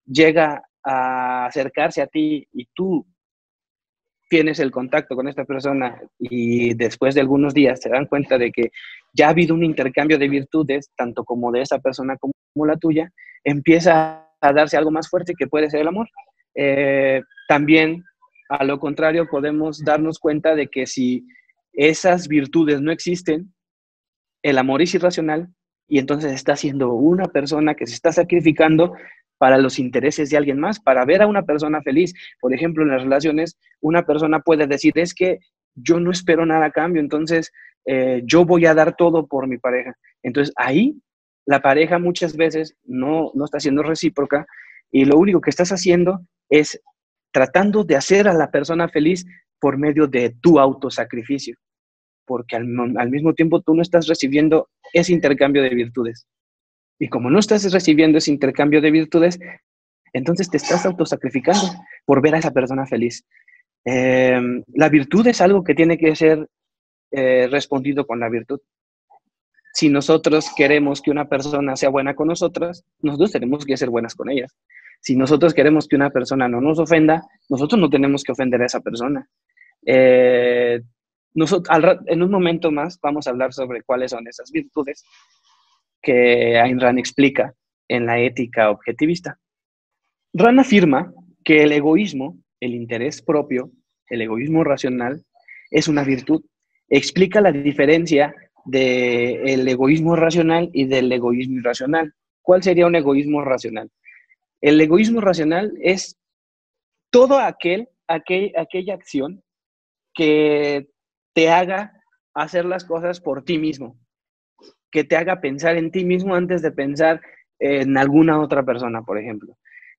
[SPEAKER 1] llega a acercarse a ti y tú tienes el contacto con esta persona y después de algunos días se dan cuenta de que ya ha habido un intercambio de virtudes, tanto como de esa persona como la tuya, empieza a darse algo más fuerte que puede ser el amor. También, a lo contrario, podemos darnos cuenta de que si esas virtudes no existen, el amor es irracional y entonces está siendo una persona que se está sacrificando para los intereses de alguien más, para ver a una persona feliz. Por ejemplo, en las relaciones, una persona puede decir, es que yo no espero nada a cambio, entonces yo voy a dar todo por mi pareja. Entonces ahí la pareja muchas veces no está siendo recíproca y lo único que estás haciendo es tratando de hacer a la persona feliz por medio de tu autosacrificio, porque al mismo tiempo tú no estás recibiendo ese intercambio de virtudes. Y como no estás recibiendo ese intercambio de virtudes, entonces te estás autosacrificando por ver a esa persona feliz. La virtud es algo que tiene que ser respondido con la virtud. Si nosotros queremos que una persona sea buena con nosotros tenemos que ser buenas con ellas. Si nosotros queremos que una persona no nos ofenda, nosotros no tenemos que ofender a esa persona. Eh, en un momento más vamos a hablar sobre cuáles son esas virtudes que Ayn Rand explica en la ética objetivista. Rand afirma que el egoísmo, el interés propio, el egoísmo racional, es una virtud. Explica la diferencia del egoísmo racional y del egoísmo irracional. ¿Cuál sería un egoísmo racional? El egoísmo racional es todo aquella acción que te haga hacer las cosas por ti mismo, que te haga pensar en ti mismo antes de pensar en alguna otra persona, por ejemplo.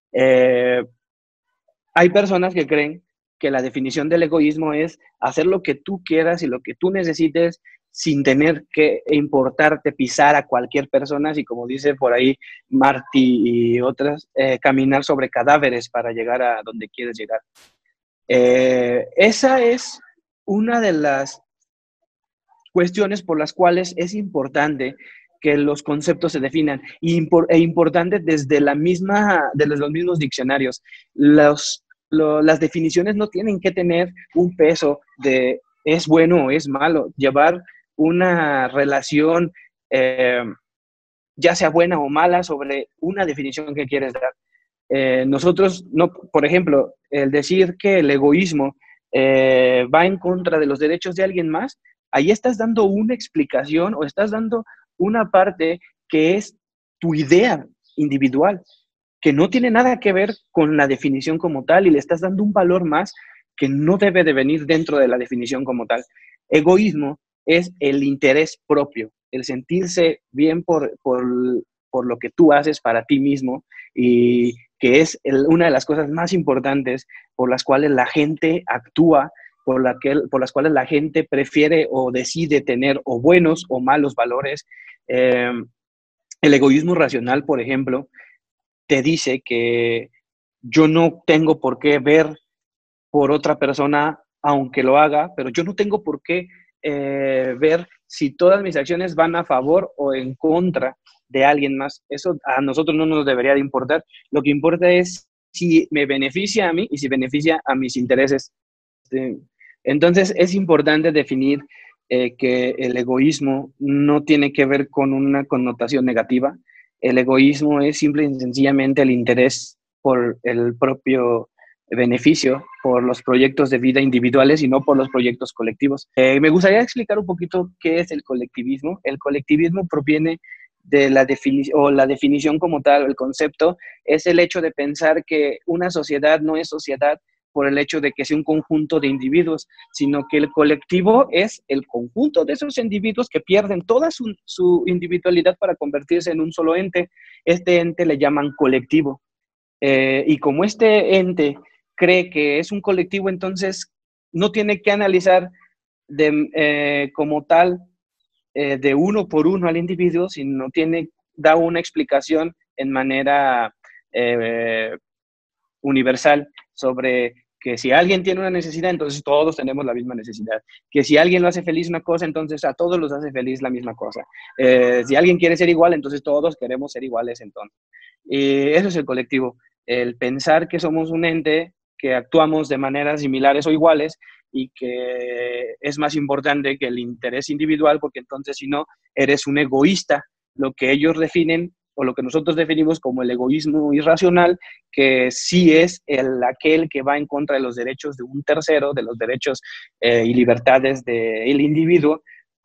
[SPEAKER 1] Hay personas que creen que la definición del egoísmo es hacer lo que tú quieras y lo que tú necesites sin tener que importarte pisar a cualquier persona, así como dice por ahí Marty y otras, caminar sobre cadáveres para llegar a donde quieres llegar. Esa es una de las cuestiones por las cuales es importante que los conceptos se definan e importante desde los mismos diccionarios. Las definiciones no tienen que tener un peso de es bueno o es malo. Llevar una relación, ya sea buena o mala, sobre una definición que quieres dar. Nosotros, no, por ejemplo, el decir que el egoísmo va en contra de los derechos de alguien más, ahí estás dando una explicación o estás dando una parte que es tu idea individual, que no tiene nada que ver con la definición como tal y le estás dando un valor más que no debe de venir dentro de la definición como tal. Egoísmo es el interés propio, el sentirse bien por lo que tú haces para ti mismo y que es una de las cosas más importantes por las cuales la gente actúa, por las cuales la gente prefiere o decide tener o buenos o malos valores. El egoísmo racional, por ejemplo, te dice que yo no tengo por qué ver por otra persona, aunque lo haga, pero yo no tengo por qué ver si todas mis acciones van a favor o en contra de alguien más. Eso a nosotros no nos debería de importar. Lo que importa es si me beneficia a mí y si beneficia a mis intereses. Entonces es importante definir que el egoísmo no tiene que ver con una connotación negativa. El egoísmo es simple y sencillamente el interés por el propio beneficio, por los proyectos de vida individuales y no por los proyectos colectivos. Me gustaría explicar un poquito qué es el colectivismo. El colectivismo proviene de la definición como tal, el concepto, es el hecho de pensar que una sociedad no es sociedad por el hecho de que sea un conjunto de individuos, sino que el colectivo es el conjunto de esos individuos que pierden toda su individualidad para convertirse en un solo ente. Este ente le llaman colectivo. Y como este ente cree que es un colectivo, entonces no tiene que analizar como tal de uno por uno al individuo, sino da una explicación en manera universal sobre Que si alguien tiene una necesidad, entonces todos tenemos la misma necesidad. Que si alguien lo hace feliz una cosa, entonces a todos los hace feliz la misma cosa. Si alguien quiere ser igual, entonces todos queremos ser iguales entonces. Y eso es el colectivo, el pensar que somos un ente, que actuamos de maneras similares o iguales y que es más importante que el interés individual, porque entonces si no, eres un egoísta, lo que ellos definen o lo que nosotros definimos como el egoísmo irracional, que sí es aquel que va en contra de los derechos de un tercero, de los derechos y libertades del individuo,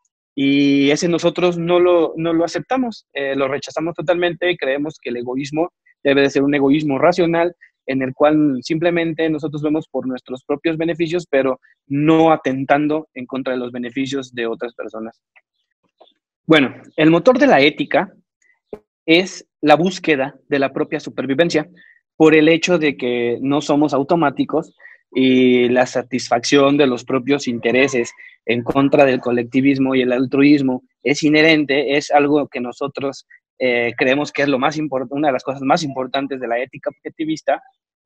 [SPEAKER 1] y ese nosotros no lo aceptamos, lo rechazamos totalmente y creemos que el egoísmo debe de ser un egoísmo racional en el cual simplemente nosotros vemos por nuestros propios beneficios, pero no atentando en contra de los beneficios de otras personas. Bueno, el motor de la ética es la búsqueda de la propia supervivencia por el hecho de que no somos automáticos y la satisfacción de los propios intereses en contra del colectivismo y el altruismo es inherente, es algo que nosotros creemos que es lo más importante, una de las cosas más importantes de la ética objetivista,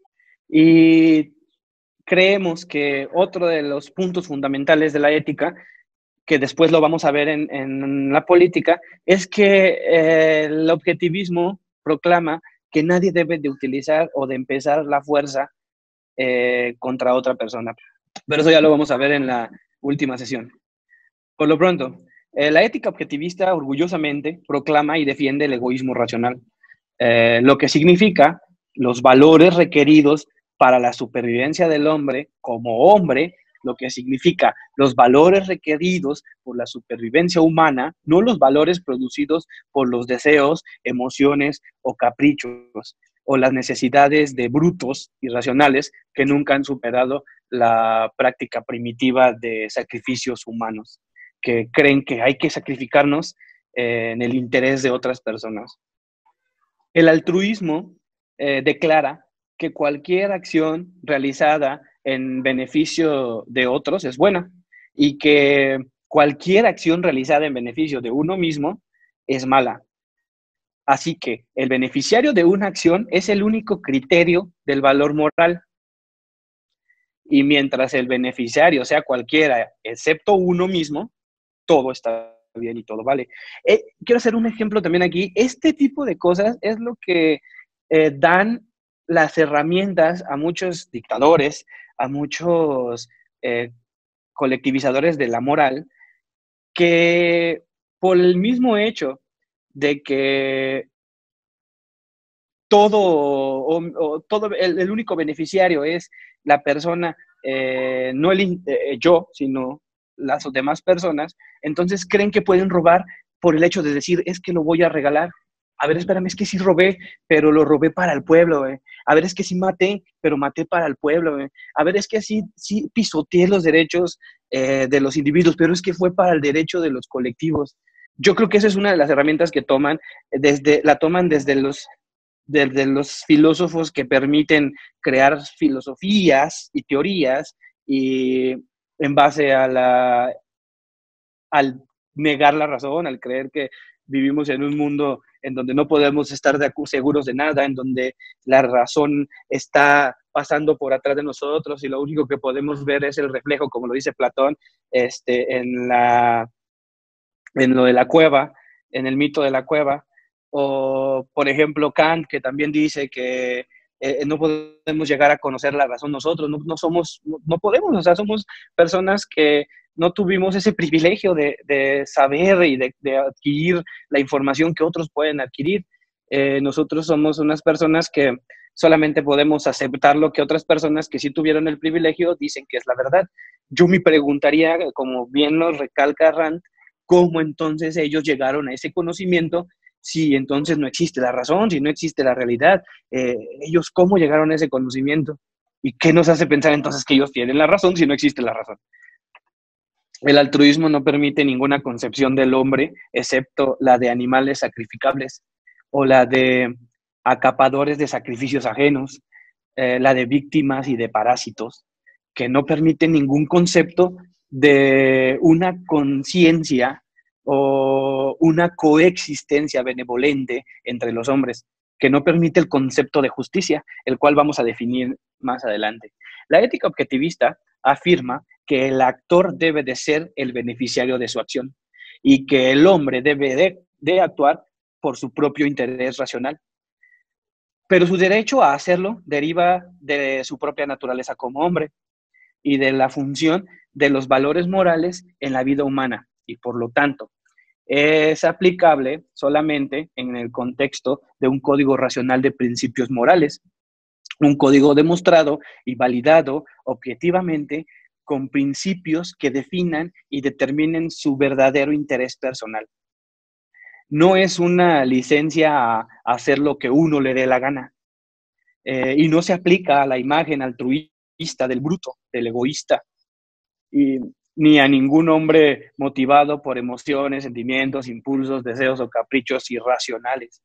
[SPEAKER 1] y creemos que otro de los puntos fundamentales de la ética, que después lo vamos a ver en la política, es que el objetivismo proclama que nadie debe de utilizar o de empezar la fuerza contra otra persona. Pero eso ya lo vamos a ver en la última sesión. Por lo pronto, la ética objetivista orgullosamente proclama y defiende el egoísmo racional, lo que significa los valores requeridos para la supervivencia del hombre como hombre, lo que significa los valores requeridos por la supervivencia humana, no los valores producidos por los deseos, emociones o caprichos, o las necesidades de brutos irracionales que nunca han superado la práctica primitiva de sacrificios humanos, que creen que hay que sacrificarnos en el interés de otras personas. El altruismo declara que cualquier acción realizada en beneficio de otros es buena y que cualquier acción realizada en beneficio de uno mismo es mala. Así que el beneficiario de una acción es el único criterio del valor moral. Y mientras el beneficiario sea cualquiera, excepto uno mismo, todo está bien y todo vale. Quiero hacer un ejemplo también aquí. Este tipo de cosas es lo que dan las herramientas a muchos dictadores, a muchos colectivizadores de la moral, que por el mismo hecho de que todo el único beneficiario es la persona, no yo, sino las demás personas, entonces creen que pueden robar por el hecho de decir, es que lo voy a regalar. A ver, espérame, es que sí robé, pero lo robé para el pueblo. A ver, es que sí maté, pero maté para el pueblo. A ver, es que sí pisoteé los derechos de los individuos, pero es que fue para el derecho de los colectivos. Yo creo que esa es una de las herramientas que toman desde los filósofos que permiten crear filosofías y teorías y en base al negar la razón, al creer que vivimos en un mundo en donde no podemos estar seguros de nada, en donde la razón está pasando por atrás de nosotros y lo único que podemos ver es el reflejo, como lo dice Platón, en lo de la cueva, en el mito de la cueva, o por ejemplo Kant, que también dice que no podemos llegar a conocer la razón nosotros, no podemos, o sea, somos personas que no tuvimos ese privilegio de saber y de adquirir la información que otros pueden adquirir. Nosotros somos unas personas que solamente podemos aceptar lo que otras personas que sí tuvieron el privilegio dicen que es la verdad. Yo me preguntaría, como bien lo recalca Rand, cómo entonces ellos llegaron a ese conocimiento si entonces no existe la razón, si no existe la realidad. Ellos cómo llegaron a ese conocimiento y qué nos hace pensar entonces que ellos tienen la razón si no existe la razón. El altruismo no permite ninguna concepción del hombre excepto la de animales sacrificables o la de acapadores de sacrificios ajenos, la de víctimas y de parásitos, que no permite ningún concepto de una conciencia o una coexistencia benevolente entre los hombres. que no permite el concepto de justicia, el cual vamos a definir más adelante. La ética objetivista afirma que el actor debe de ser el beneficiario de su acción y que el hombre debe de actuar por su propio interés racional. Pero su derecho a hacerlo deriva de su propia naturaleza como hombre y de la función de los valores morales en la vida humana, y por lo tanto es aplicable solamente en el contexto de un código racional de principios morales, un código demostrado y validado objetivamente con principios que definan y determinen su verdadero interés personal. No es una licencia a hacer lo que uno le dé la gana, y no se aplica a la imagen altruista del bruto, del egoísta, y, ni a ningún hombre motivado por emociones, sentimientos, impulsos, deseos o caprichos irracionales.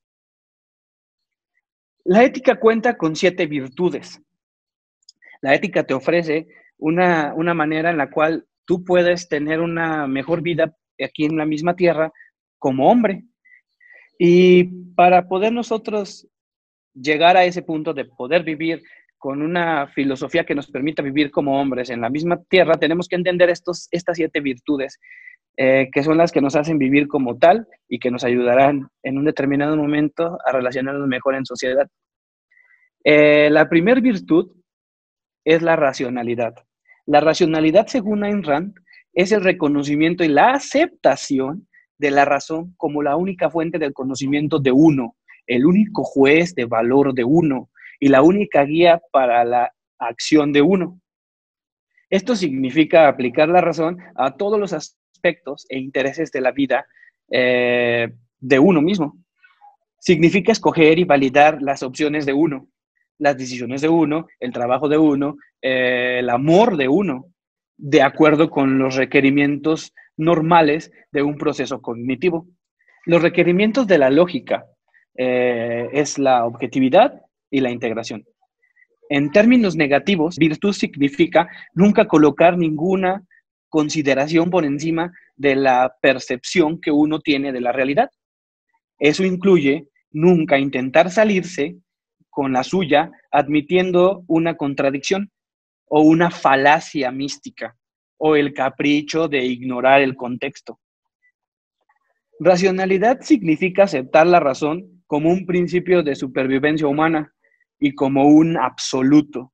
[SPEAKER 1] La ética cuenta con 7 virtudes. La ética te ofrece una manera en la cual tú puedes tener una mejor vida aquí en la misma tierra como hombre. Y para poder nosotros llegar a ese punto de poder vivir con una filosofía que nos permita vivir como hombres en la misma tierra, tenemos que entender estas 7 virtudes, que son las que nos hacen vivir como tal y que nos ayudarán en un determinado momento a relacionarnos mejor en sociedad. La primera virtud es la racionalidad. La racionalidad, según Ayn Rand, es el reconocimiento y la aceptación de la razón como la única fuente del conocimiento de uno, el único juez de valor de uno y la única guía para la acción de uno. Esto significa aplicar la razón a todos los aspectos e intereses de la vida de uno mismo. Significa escoger y validar las opciones de uno, las decisiones de uno, el trabajo de uno, el amor de uno, de acuerdo con los requerimientos normales de un proceso cognitivo. Los requerimientos de la lógica es la objetividad y la integración. En términos negativos, virtud significa nunca colocar ninguna consideración por encima de la percepción que uno tiene de la realidad. Eso incluye nunca intentar salirse con la suya admitiendo una contradicción o una falacia mística o el capricho de ignorar el contexto. Racionalidad significa aceptar la razón como un principio de supervivencia humana y como un absoluto.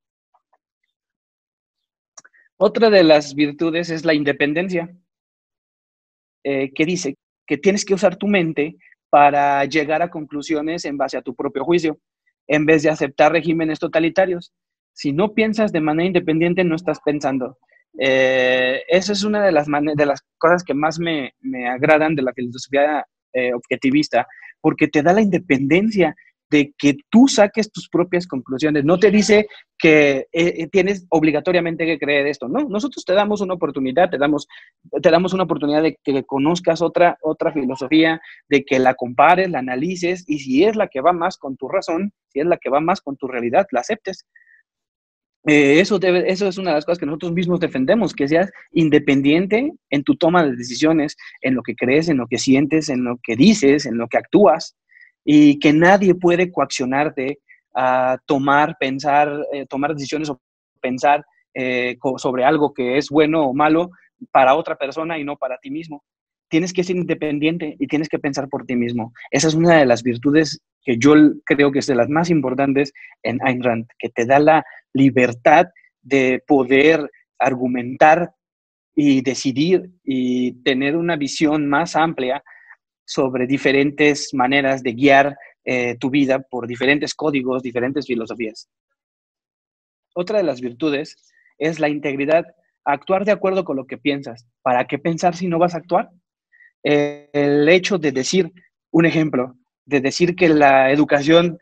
[SPEAKER 1] Otra de las virtudes es la independencia, que dice que tienes que usar tu mente para llegar a conclusiones en base a tu propio juicio, en vez de aceptar regímenes totalitarios. Si no piensas de manera independiente, no estás pensando. Eso es una de las cosas que más me agradan de la filosofía objetivista, porque te da la independencia de que tú saques tus propias conclusiones. No te dice que tienes obligatoriamente que creer esto. No, nosotros te damos una oportunidad, te damos una oportunidad de que conozcas otra filosofía, de que la compares, la analices, y si es la que va más con tu razón, si es la que va más con tu realidad, la aceptes. Eso es una de las cosas que nosotros mismos defendemos, que seas independiente en tu toma de decisiones, en lo que crees, en lo que sientes, en lo que dices, en lo que actúas, y que nadie puede coaccionarte a tomar decisiones o pensar sobre algo que es bueno o malo para otra persona y no para ti mismo. Tienes que ser independiente y tienes que pensar por ti mismo. Esa es una de las virtudes que yo creo que es de las más importantes en Ayn Rand, que te da la libertad de poder argumentar y decidir y tener una visión más amplia sobre diferentes maneras de guiar tu vida por diferentes códigos, diferentes filosofías. Otra de las virtudes es la integridad, actuar de acuerdo con lo que piensas. ¿Para qué pensar si no vas a actuar? El hecho de decir, un ejemplo, de decir que la educación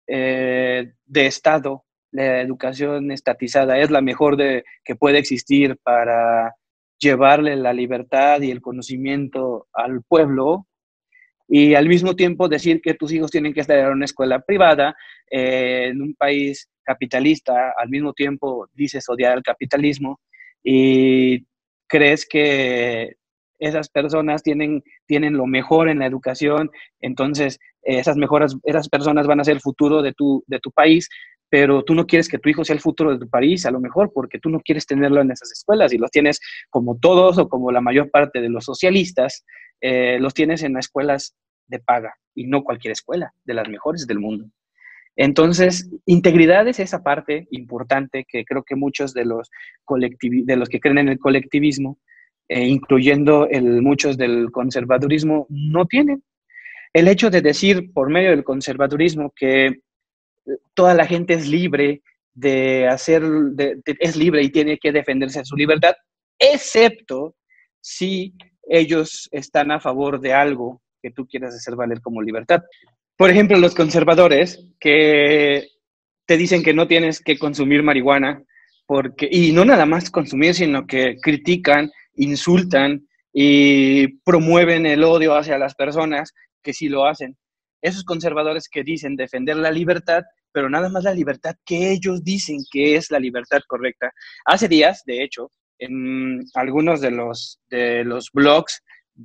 [SPEAKER 1] de Estado, la educación estatizada es la mejor que puede existir para llevarle la libertad y el conocimiento al pueblo, y al mismo tiempo decir que tus hijos tienen que estar en una escuela privada, en un país capitalista, al mismo tiempo dices odiar el capitalismo y crees que esas personas tienen lo mejor en la educación, entonces esas personas van a ser el futuro de tu país, pero tú no quieres que tu hijo sea el futuro de tu país, a lo mejor, porque tú no quieres tenerlo en esas escuelas y los tienes como todos o como la mayor parte de los socialistas, los tienes en las escuelas de paga y no cualquier escuela, de las mejores del mundo. Entonces, integridad es esa parte importante que creo que muchos de los que creen en el colectivismo, incluyendo muchos del conservadurismo, no tienen. El hecho de decir por medio del conservadurismo que toda la gente es libre es libre y tiene que defenderse de su libertad, excepto si ellos están a favor de algo que tú quieras hacer valer como libertad. Por ejemplo, los conservadores que te dicen que no tienes que consumir marihuana, y no nada más consumir, sino que critican, insultan y promueven el odio hacia las personas que sí lo hacen. Esos conservadores que dicen defender la libertad, pero nada más la libertad que ellos dicen que es la libertad correcta. Hace días, de hecho, en algunos de los blogs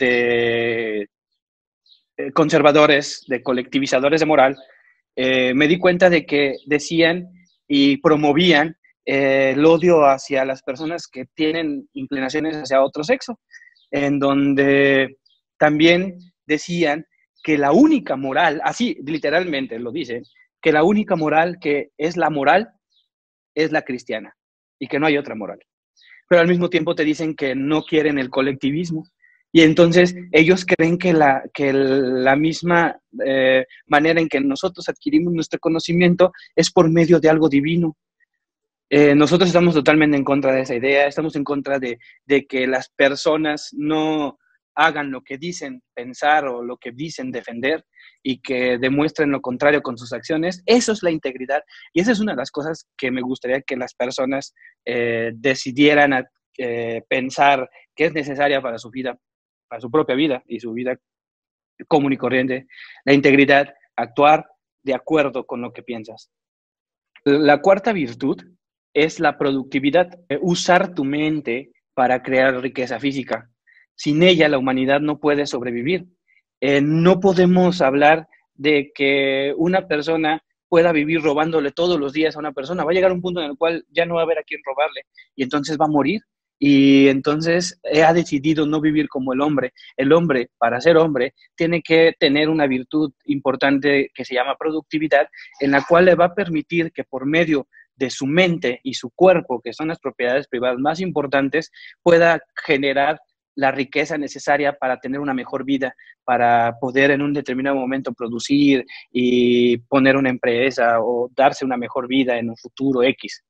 [SPEAKER 1] de conservadores, de colectivizadores de moral, me di cuenta de que decían y promovían el odio hacia las personas que tienen inclinaciones hacia otro sexo, en donde también decían que la única moral, así literalmente lo dicen, que la única moral que es la moral es la cristiana y que no hay otra moral. Pero al mismo tiempo te dicen que no quieren el colectivismo. Y entonces ellos creen que la misma manera en que nosotros adquirimos nuestro conocimiento es por medio de algo divino. Nosotros estamos totalmente en contra de esa idea, estamos en contra de que las personas no hagan lo que dicen pensar o lo que dicen defender y que demuestren lo contrario con sus acciones. Eso es la integridad y esa es una de las cosas que me gustaría que las personas decidieran pensar que es necesaria para su vida, para su propia vida y su vida común y corriente. La integridad, actuar de acuerdo con lo que piensas. La cuarta virtud es la productividad, usar tu mente para crear riqueza física. Sin ella, la humanidad no puede sobrevivir. No podemos hablar de que una persona pueda vivir robándole todos los días a una persona. Va a llegar un punto en el cual ya no va a haber a quién robarle y entonces va a morir. Y entonces ha decidido no vivir como el hombre. El hombre, para ser hombre, tiene que tener una virtud importante que se llama productividad, en la cual le va a permitir que por medio de su mente y su cuerpo, que son las propiedades privadas más importantes, pueda generar la riqueza necesaria para tener una mejor vida, para poder en un determinado momento producir y poner una empresa o darse una mejor vida en un futuro X.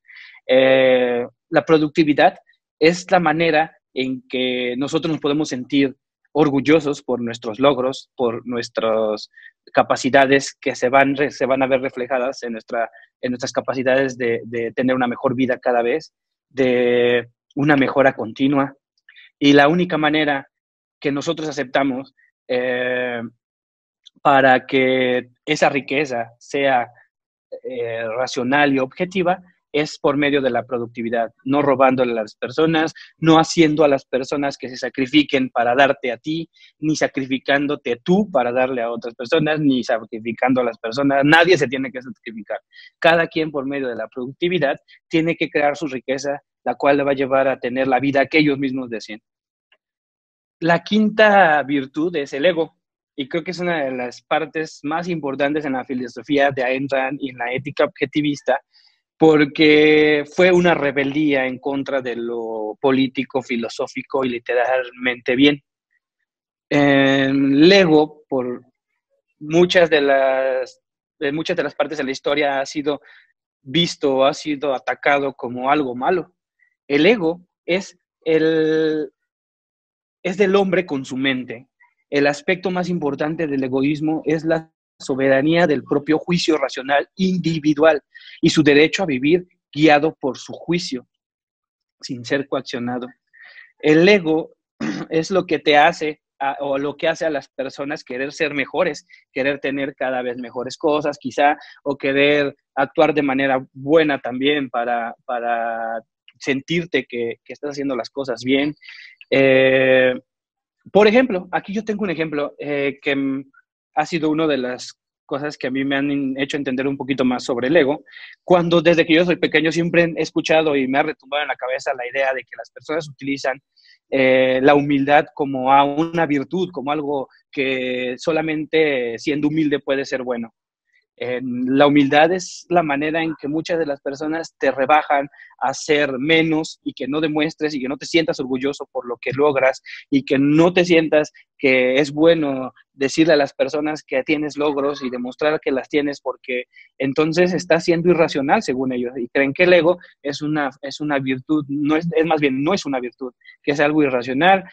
[SPEAKER 1] La productividad es la manera en que nosotros nos podemos sentir orgullosos por nuestros logros, por nuestras capacidades que se van a ver reflejadas en nuestras capacidades de tener una mejor vida cada vez, de una mejora continua. Y la única manera que nosotros aceptamos para que esa riqueza sea racional y objetiva es por medio de la productividad, no robándole a las personas, no haciendo a las personas que se sacrifiquen para darte a ti, ni sacrificándote tú para darle a otras personas, ni sacrificando a las personas. Nadie se tiene que sacrificar. Cada quien por medio de la productividad tiene que crear su riqueza, la cual le va a llevar a tener la vida que ellos mismos deseen. La quinta virtud es el ego. Y creo que es una de las partes más importantes en la filosofía de Ayn Rand y en la ética objetivista, porque fue una rebeldía en contra de lo político, filosófico y literalmente bien. El ego, por muchas de las partes de la historia, ha sido visto, ha sido atacado como algo malo. El ego es del hombre con su mente. El aspecto más importante del egoísmo es la soberanía del propio juicio racional individual y su derecho a vivir guiado por su juicio, sin ser coaccionado. El ego es lo que te hace o lo que hace a las personas querer ser mejores, querer tener cada vez mejores cosas, quizá, o querer actuar de manera buena también para sentirte que estás haciendo las cosas bien. Por ejemplo, aquí yo tengo un ejemplo que ha sido una de las cosas que a mí me han hecho entender un poquito más sobre el ego, cuando desde que yo soy pequeño siempre he escuchado y me ha retumbado en la cabeza la idea de que las personas utilizan la humildad como a una virtud, como algo que solamente siendo humilde puede ser bueno. La humildad es la manera en que muchas de las personas te rebajan a ser menos y que no demuestres y que no te sientas orgulloso por lo que logras y que no te sientas que es bueno decirle a las personas que tienes logros y demostrar que las tienes porque entonces estás siendo irracional según ellos y creen que el ego es una virtud, no es más bien no es una virtud, que es algo irracional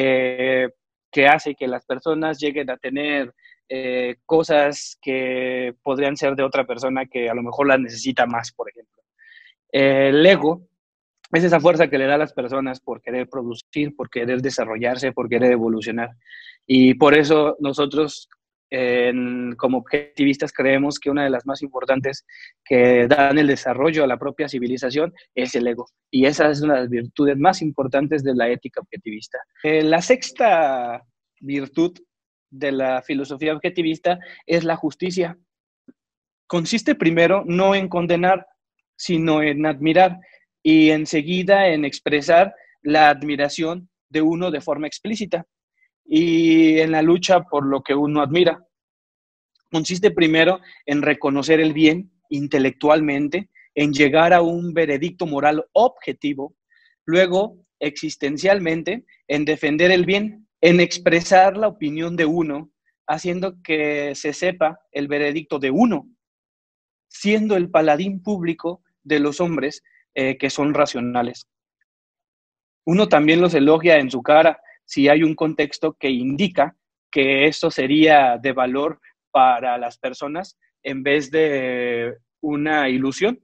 [SPEAKER 1] que hace que las personas lleguen a tener cosas que podrían ser de otra persona que a lo mejor las necesita más, por ejemplo. El ego es esa fuerza que le da a las personas por querer producir, por querer desarrollarse, por querer evolucionar. Y por eso nosotros, como objetivistas, creemos que una de las más importantes que dan el desarrollo a la propia civilización es el ego. Y esa es una de las virtudes más importantes de la ética objetivista. La sexta virtud de la filosofía objetivista es la justicia. Consiste primero no en condenar, sino en admirar y enseguida en expresar la admiración de uno de forma explícita y en la lucha por lo que uno admira. Consiste primero en reconocer el bien intelectualmente, en llegar a un veredicto moral objetivo, luego existencialmente en defender el bien, en expresar la opinión de uno, haciendo que se sepa el veredicto de uno, siendo el paladín público de los hombres que son racionales. Uno también los elogia en su cara si hay un contexto que indica que esto sería de valor para las personas en vez de una ilusión.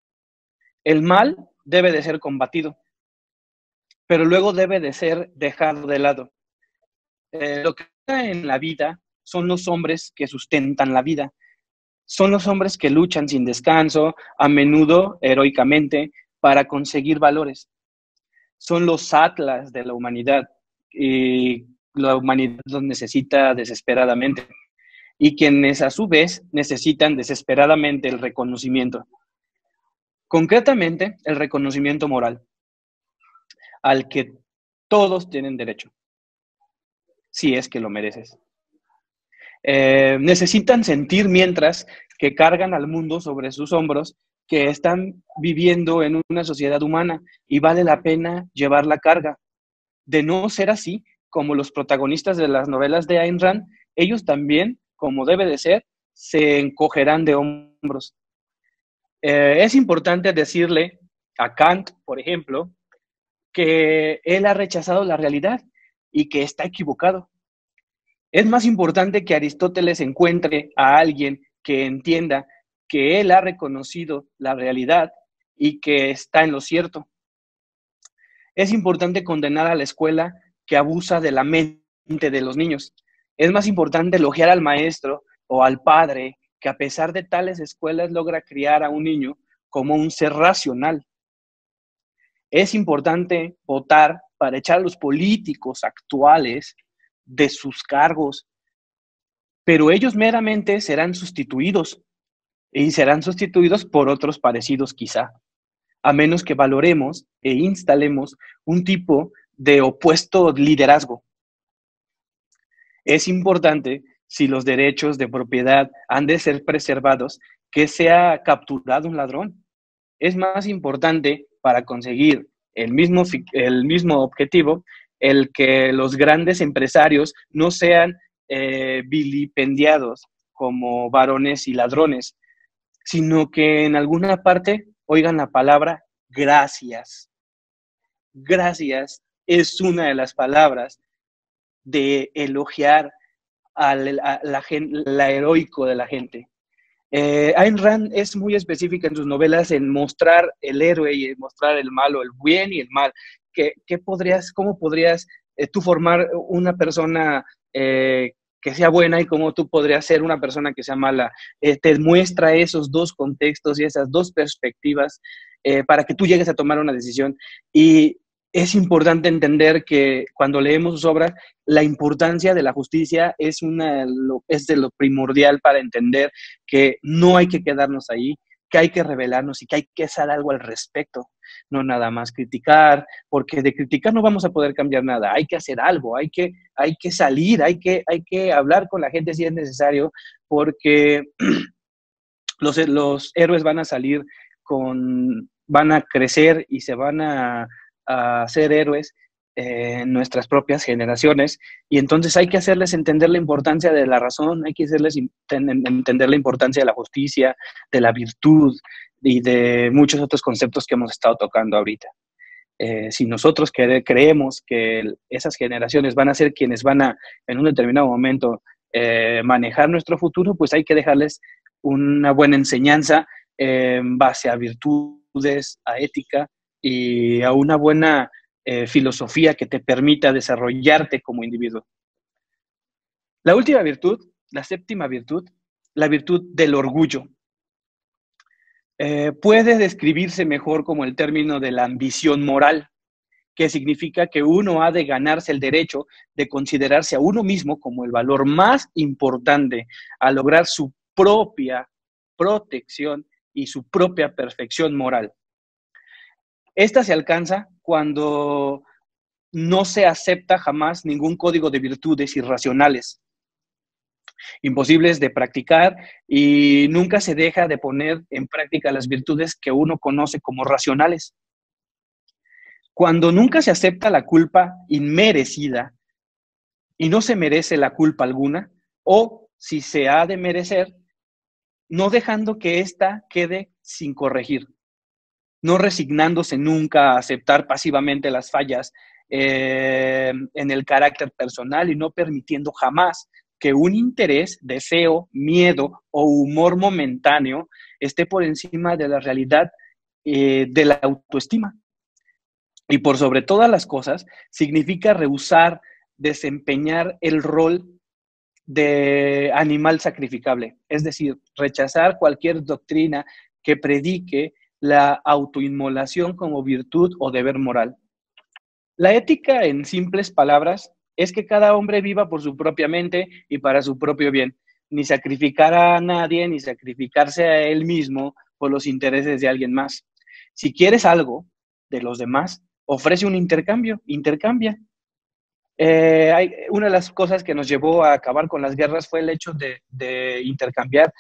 [SPEAKER 1] El mal debe de ser combatido, pero luego debe de ser dejado de lado. Lo que pasa en la vida son los hombres que sustentan la vida. Son los hombres que luchan sin descanso, a menudo heroicamente, para conseguir valores. Son los atlas de la humanidad y la humanidad los necesita desesperadamente. Y quienes a su vez necesitan desesperadamente el reconocimiento. Concretamente, el reconocimiento moral, al que todos tienen derecho, si es que lo mereces. Necesitan sentir mientras que cargan al mundo sobre sus hombros que están viviendo en una sociedad humana y vale la pena llevar la carga. De no ser así, como los protagonistas de las novelas de Ayn Rand, ellos también, como debe de ser, se encogerán de hombros. Es importante decirle a Kant, por ejemplo, que él ha rechazado la realidad y que está equivocado. Es más importante que Aristóteles encuentre a alguien que entienda que él ha reconocido la realidad y que está en lo cierto. Es importante condenar a la escuela que abusa de la mente de los niños. Es más importante elogiar al maestro o al padre que a pesar de tales escuelas logra criar a un niño como un ser racional. Es importante votar para echar a los políticos actuales de sus cargos, pero ellos meramente serán sustituidos y serán sustituidos por otros parecidos quizá, a menos que valoremos e instalemos un tipo de opuesto liderazgo. Es importante, si los derechos de propiedad han de ser preservados, que sea capturado un ladrón. Es más importante para conseguir el mismo objetivo, el que los grandes empresarios no sean vilipendiados como varones y ladrones, sino que en alguna parte oigan la palabra gracias. Gracias es una de las palabras de elogiar a la heroico de la gente. Ayn Rand es muy específica en sus novelas en mostrar el héroe y en mostrar el malo, el bien y el mal. ¿Cómo podrías tú formar una persona que sea buena y cómo tú podrías ser una persona que sea mala? Te muestra esos dos contextos y esas dos perspectivas para que tú llegues a tomar una decisión. Y es importante entender que cuando leemos sus obras, la importancia de la justicia es de lo primordial para entender que no hay que quedarnos ahí, que hay que rebelarnos y que hay que hacer algo al respecto. No nada más criticar, porque de criticar no vamos a poder cambiar nada. Hay que hacer algo, hay que salir, hay que hablar con la gente si es necesario, porque los héroes van a salir van a crecer y se van a ser héroes en nuestras propias generaciones, y entonces hay que hacerles entender la importancia de la razón, hay que hacerles entender la importancia de la justicia, de la virtud y de muchos otros conceptos que hemos estado tocando ahorita. Si nosotros creemos que esas generaciones van a ser quienes van a, en un determinado momento, manejar nuestro futuro, pues hay que dejarles una buena enseñanza en base a virtudes, a ética y a una buena filosofía que te permita desarrollarte como individuo. La última virtud, la séptima virtud, la virtud del orgullo. Puede describirse mejor como el término de la ambición moral, que significa que uno ha de ganarse el derecho de considerarse a uno mismo como el valor más importante a lograr su propia protección y su propia perfección moral. Esta se alcanza cuando no se acepta jamás ningún código de virtudes irracionales, imposibles de practicar, y nunca se deja de poner en práctica las virtudes que uno conoce como racionales. Cuando nunca se acepta la culpa inmerecida y no se merece la culpa alguna, o si se ha de merecer, no dejando que ésta quede sin corregir, no resignándose nunca a aceptar pasivamente las fallas en el carácter personal y no permitiendo jamás que un interés, deseo, miedo o humor momentáneo esté por encima de la realidad de la autoestima. Y por sobre todas las cosas, significa rehusar desempeñar el rol de animal sacrificable, es decir, rechazar cualquier doctrina que predique la autoinmolación como virtud o deber moral. La ética, en simples palabras, es que cada hombre viva por su propia mente y para su propio bien, ni sacrificar a nadie, ni sacrificarse a él mismo por los intereses de alguien más. Si quieres algo de los demás, ofrece un intercambio, intercambia. Una de las cosas que nos llevó a acabar con las guerras fue el hecho de intercambiar,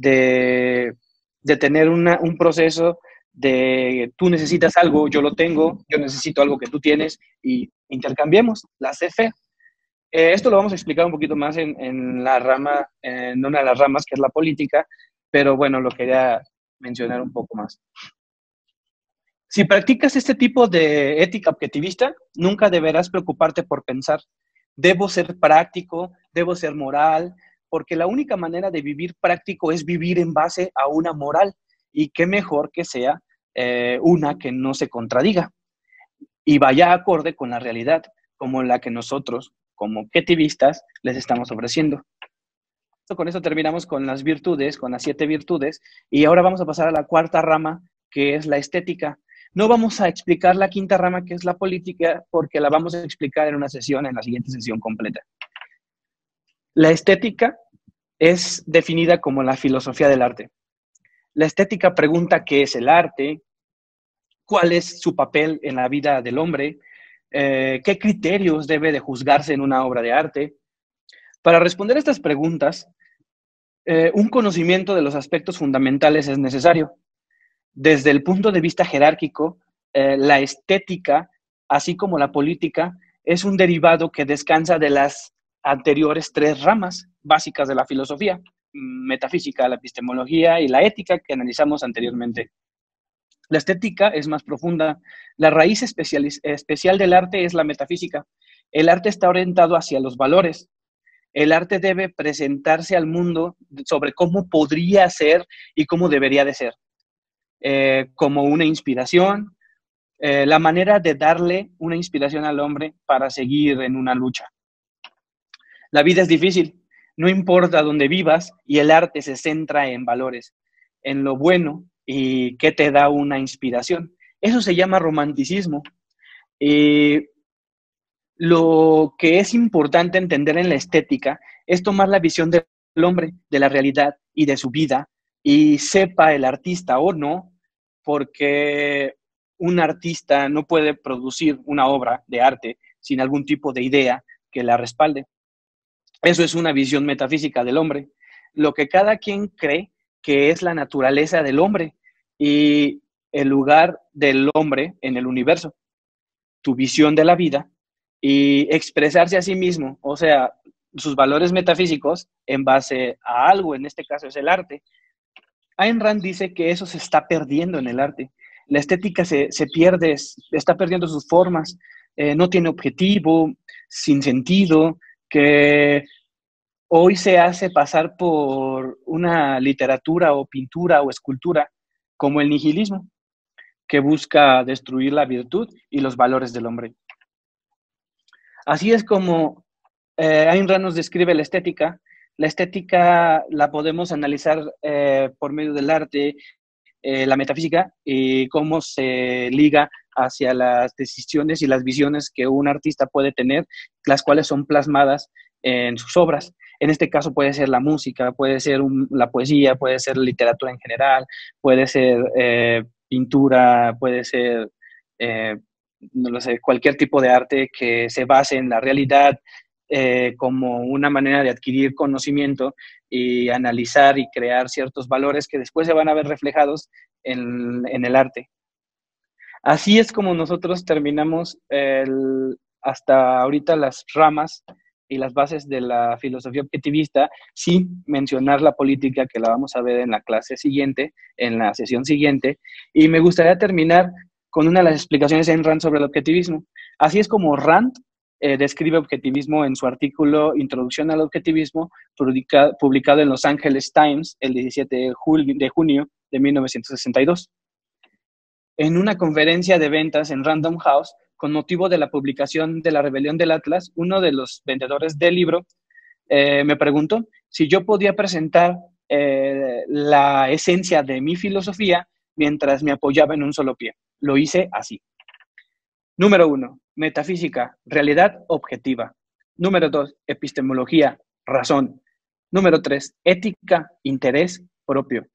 [SPEAKER 1] de tener un proceso de tú necesitas algo, yo lo tengo, yo necesito algo que tú tienes y intercambiemos, la CFE. Esto lo vamos a explicar un poquito más en la rama, en una de las ramas que es la política, pero bueno, lo quería mencionar un poco más. Si practicas este tipo de ética objetivista, nunca deberás preocuparte por pensar, debo ser práctico, debo ser moral, porque la única manera de vivir práctico es vivir en base a una moral, y qué mejor que sea una que no se contradiga y vaya acorde con la realidad, como la que nosotros, como objetivistas, les estamos ofreciendo. Con eso terminamos con las virtudes, con las 7 virtudes, y ahora vamos a pasar a la cuarta rama, que es la estética. No vamos a explicar la quinta rama, que es la política, porque la vamos a explicar en una sesión, en la siguiente sesión completa. La estética es definida como la filosofía del arte. La estética pregunta qué es el arte, cuál es su papel en la vida del hombre, qué criterios debe de juzgarse en una obra de arte. Para responder a estas preguntas, un conocimiento de los aspectos fundamentales es necesario. Desde el punto de vista jerárquico, la estética, así como la política, es un derivado que descansa de las anteriores 3 ramas básicas de la filosofía: metafísica, la epistemología y la ética, que analizamos anteriormente. La estética es más profunda. La raíz especial del arte es la metafísica. El arte está orientado hacia los valores. El arte debe presentarse al mundo sobre cómo podría ser y cómo debería de ser. Como una inspiración, la manera de darle una inspiración al hombre para seguir en una lucha. La vida es difícil, no importa dónde vivas, y el arte se centra en valores, en lo bueno y que te da una inspiración. Eso se llama romanticismo. Y lo que es importante entender en la estética es tomar la visión del hombre, de la realidad y de su vida, y sepa el artista o no, porque un artista no puede producir una obra de arte sin algún tipo de idea que la respalde. Eso es una visión metafísica del hombre, lo que cada quien cree que es la naturaleza del hombre y el lugar del hombre en el universo, tu visión de la vida y expresarse a sí mismo, o sea, sus valores metafísicos en base a algo, en este caso es el arte. Ayn Rand dice que eso se está perdiendo en el arte. La estética se pierde, está perdiendo sus formas, no tiene objetivo, sin sentido, que hoy se hace pasar por una literatura o pintura o escultura como el nihilismo, que busca destruir la virtud y los valores del hombre. Así es como Ayn Rand nos describe la estética. La estética la podemos analizar por medio del arte, la metafísica y cómo se liga hacia las decisiones y las visiones que un artista puede tener, las cuales son plasmadas en sus obras. En este caso puede ser la música, puede ser la poesía, puede ser literatura en general, puede ser pintura, puede ser, no lo sé, cualquier tipo de arte que se base en la realidad como una manera de adquirir conocimiento y analizar y crear ciertos valores que después se van a ver reflejados en el arte. Así es como nosotros terminamos hasta ahorita las ramas y las bases de la filosofía objetivista, sin mencionar la política, que la vamos a ver en la clase siguiente, en la sesión siguiente. Y me gustaría terminar con una de las explicaciones en Rand sobre el objetivismo. Así es como Rand describe objetivismo en su artículo Introducción al objetivismo, publicado en Los Angeles Times el 17 de junio de 1962. En una conferencia de ventas en Random House, con motivo de la publicación de La Rebelión del Atlas, uno de los vendedores del libro me preguntó si yo podía presentar la esencia de mi filosofía mientras me apoyaba en un solo pie. Lo hice así. Número 1, metafísica, realidad objetiva. Número 2, epistemología, razón. Número 3, ética, interés propio.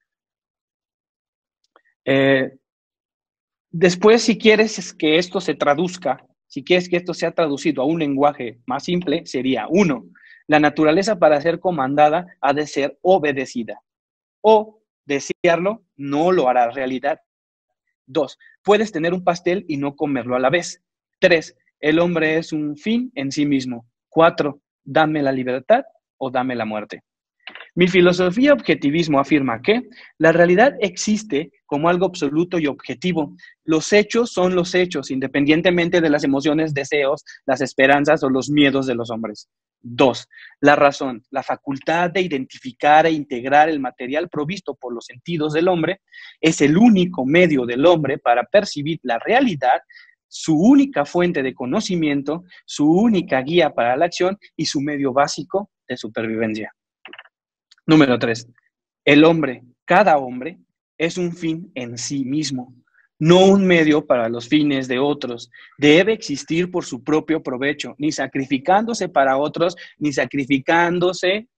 [SPEAKER 1] Después, si quieres que esto se traduzca, si quieres que esto sea traducido a un lenguaje más simple, sería 1, la naturaleza para ser comandada ha de ser obedecida. O desearlo no lo hará realidad. 2, puedes tener un pastel y no comerlo a la vez. 3, el hombre es un fin en sí mismo. 4, dame la libertad o dame la muerte. Mi filosofía objetivismo afirma que la realidad existe como algo absoluto y objetivo. Los hechos son los hechos, independientemente de las emociones, deseos, las esperanzas o los miedos de los hombres. 2, la razón, la facultad de identificar e integrar el material provisto por los sentidos del hombre, es el único medio del hombre para percibir la realidad, su única fuente de conocimiento, su única guía para la acción y su medio básico de supervivencia. Número 3, el hombre, cada hombre, es un fin en sí mismo, no un medio para los fines de otros. Debe existir por su propio provecho, ni sacrificándose para otros, ni sacrificando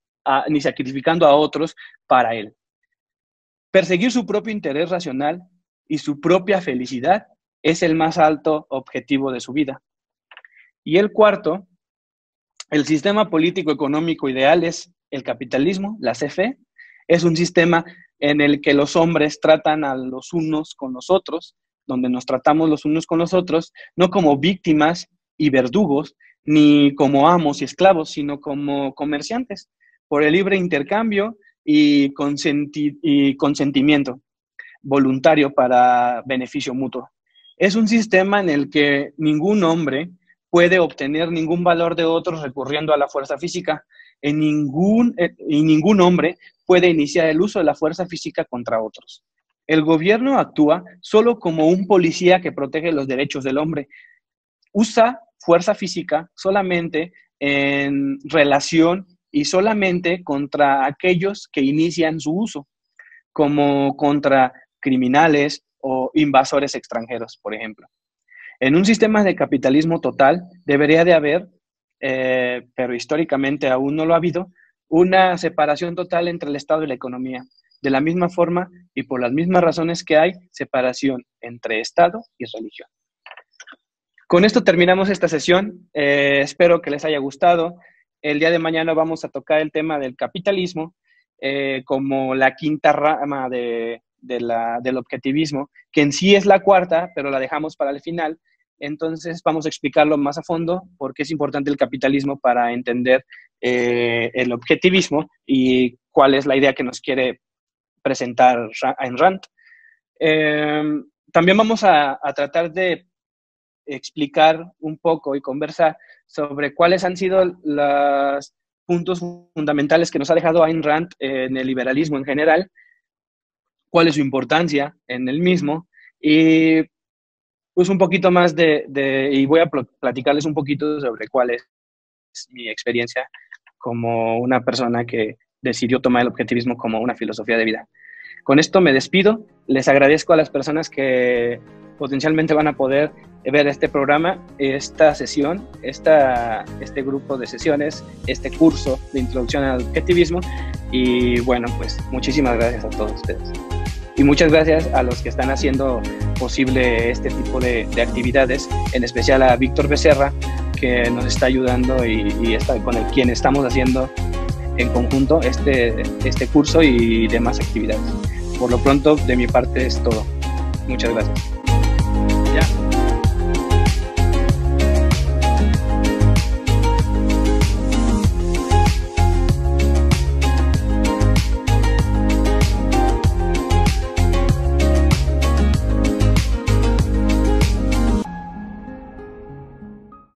[SPEAKER 1] a otros para él. Perseguir su propio interés racional y su propia felicidad es el más alto objetivo de su vida. Y el cuarto, el sistema político económico ideal es el capitalismo, la CFE. Es un sistema en el que los hombres tratan a los unos con los otros, donde nos tratamos los unos con los otros, no como víctimas y verdugos, ni como amos y esclavos, sino como comerciantes, por el libre intercambio y consentimiento voluntario para beneficio mutuo. Es un sistema en el que ningún hombre puede obtener ningún valor de otros recurriendo a la fuerza física. Y ningún hombre puede iniciar el uso de la fuerza física contra otros. El gobierno actúa solo como un policía que protege los derechos del hombre. Usa fuerza física solamente en relación y solamente contra aquellos que inician su uso, como contra criminales o invasores extranjeros, por ejemplo. En un sistema de capitalismo total debería de haber, pero históricamente aún no lo ha habido, una separación total entre el Estado y la economía. De la misma forma y por las mismas razones que hay separación entre Estado y religión. Con esto terminamos esta sesión. Espero que les haya gustado. El día de mañana vamos a tocar el tema del capitalismo como la quinta rama del objetivismo, que en sí es la cuarta, pero la dejamos para el final. Entonces vamos a explicarlo más a fondo por qué es importante el capitalismo para entender el objetivismo y cuál es la idea que nos quiere presentar Ayn Rand. También vamos a tratar de explicar un poco y conversar sobre cuáles han sido los puntos fundamentales que nos ha dejado Ayn Rand en el liberalismo en general, cuál es su importancia en el mismo, y pues un poquito más y voy a platicarles un poquito sobre cuál es mi experiencia como una persona que decidió tomar el objetivismo como una filosofía de vida. Con esto me despido. Les agradezco a las personas que potencialmente van a poder ver este programa, esta sesión, este grupo de sesiones, este curso de introducción al objetivismo. Y bueno, pues muchísimas gracias a todos ustedes. Y muchas gracias a los que están haciendo posible este tipo de actividades, en especial a Víctor Becerra, que nos está ayudando y con quien estamos haciendo en conjunto este curso y demás actividades. Por lo pronto, de mi parte es todo. Muchas gracias.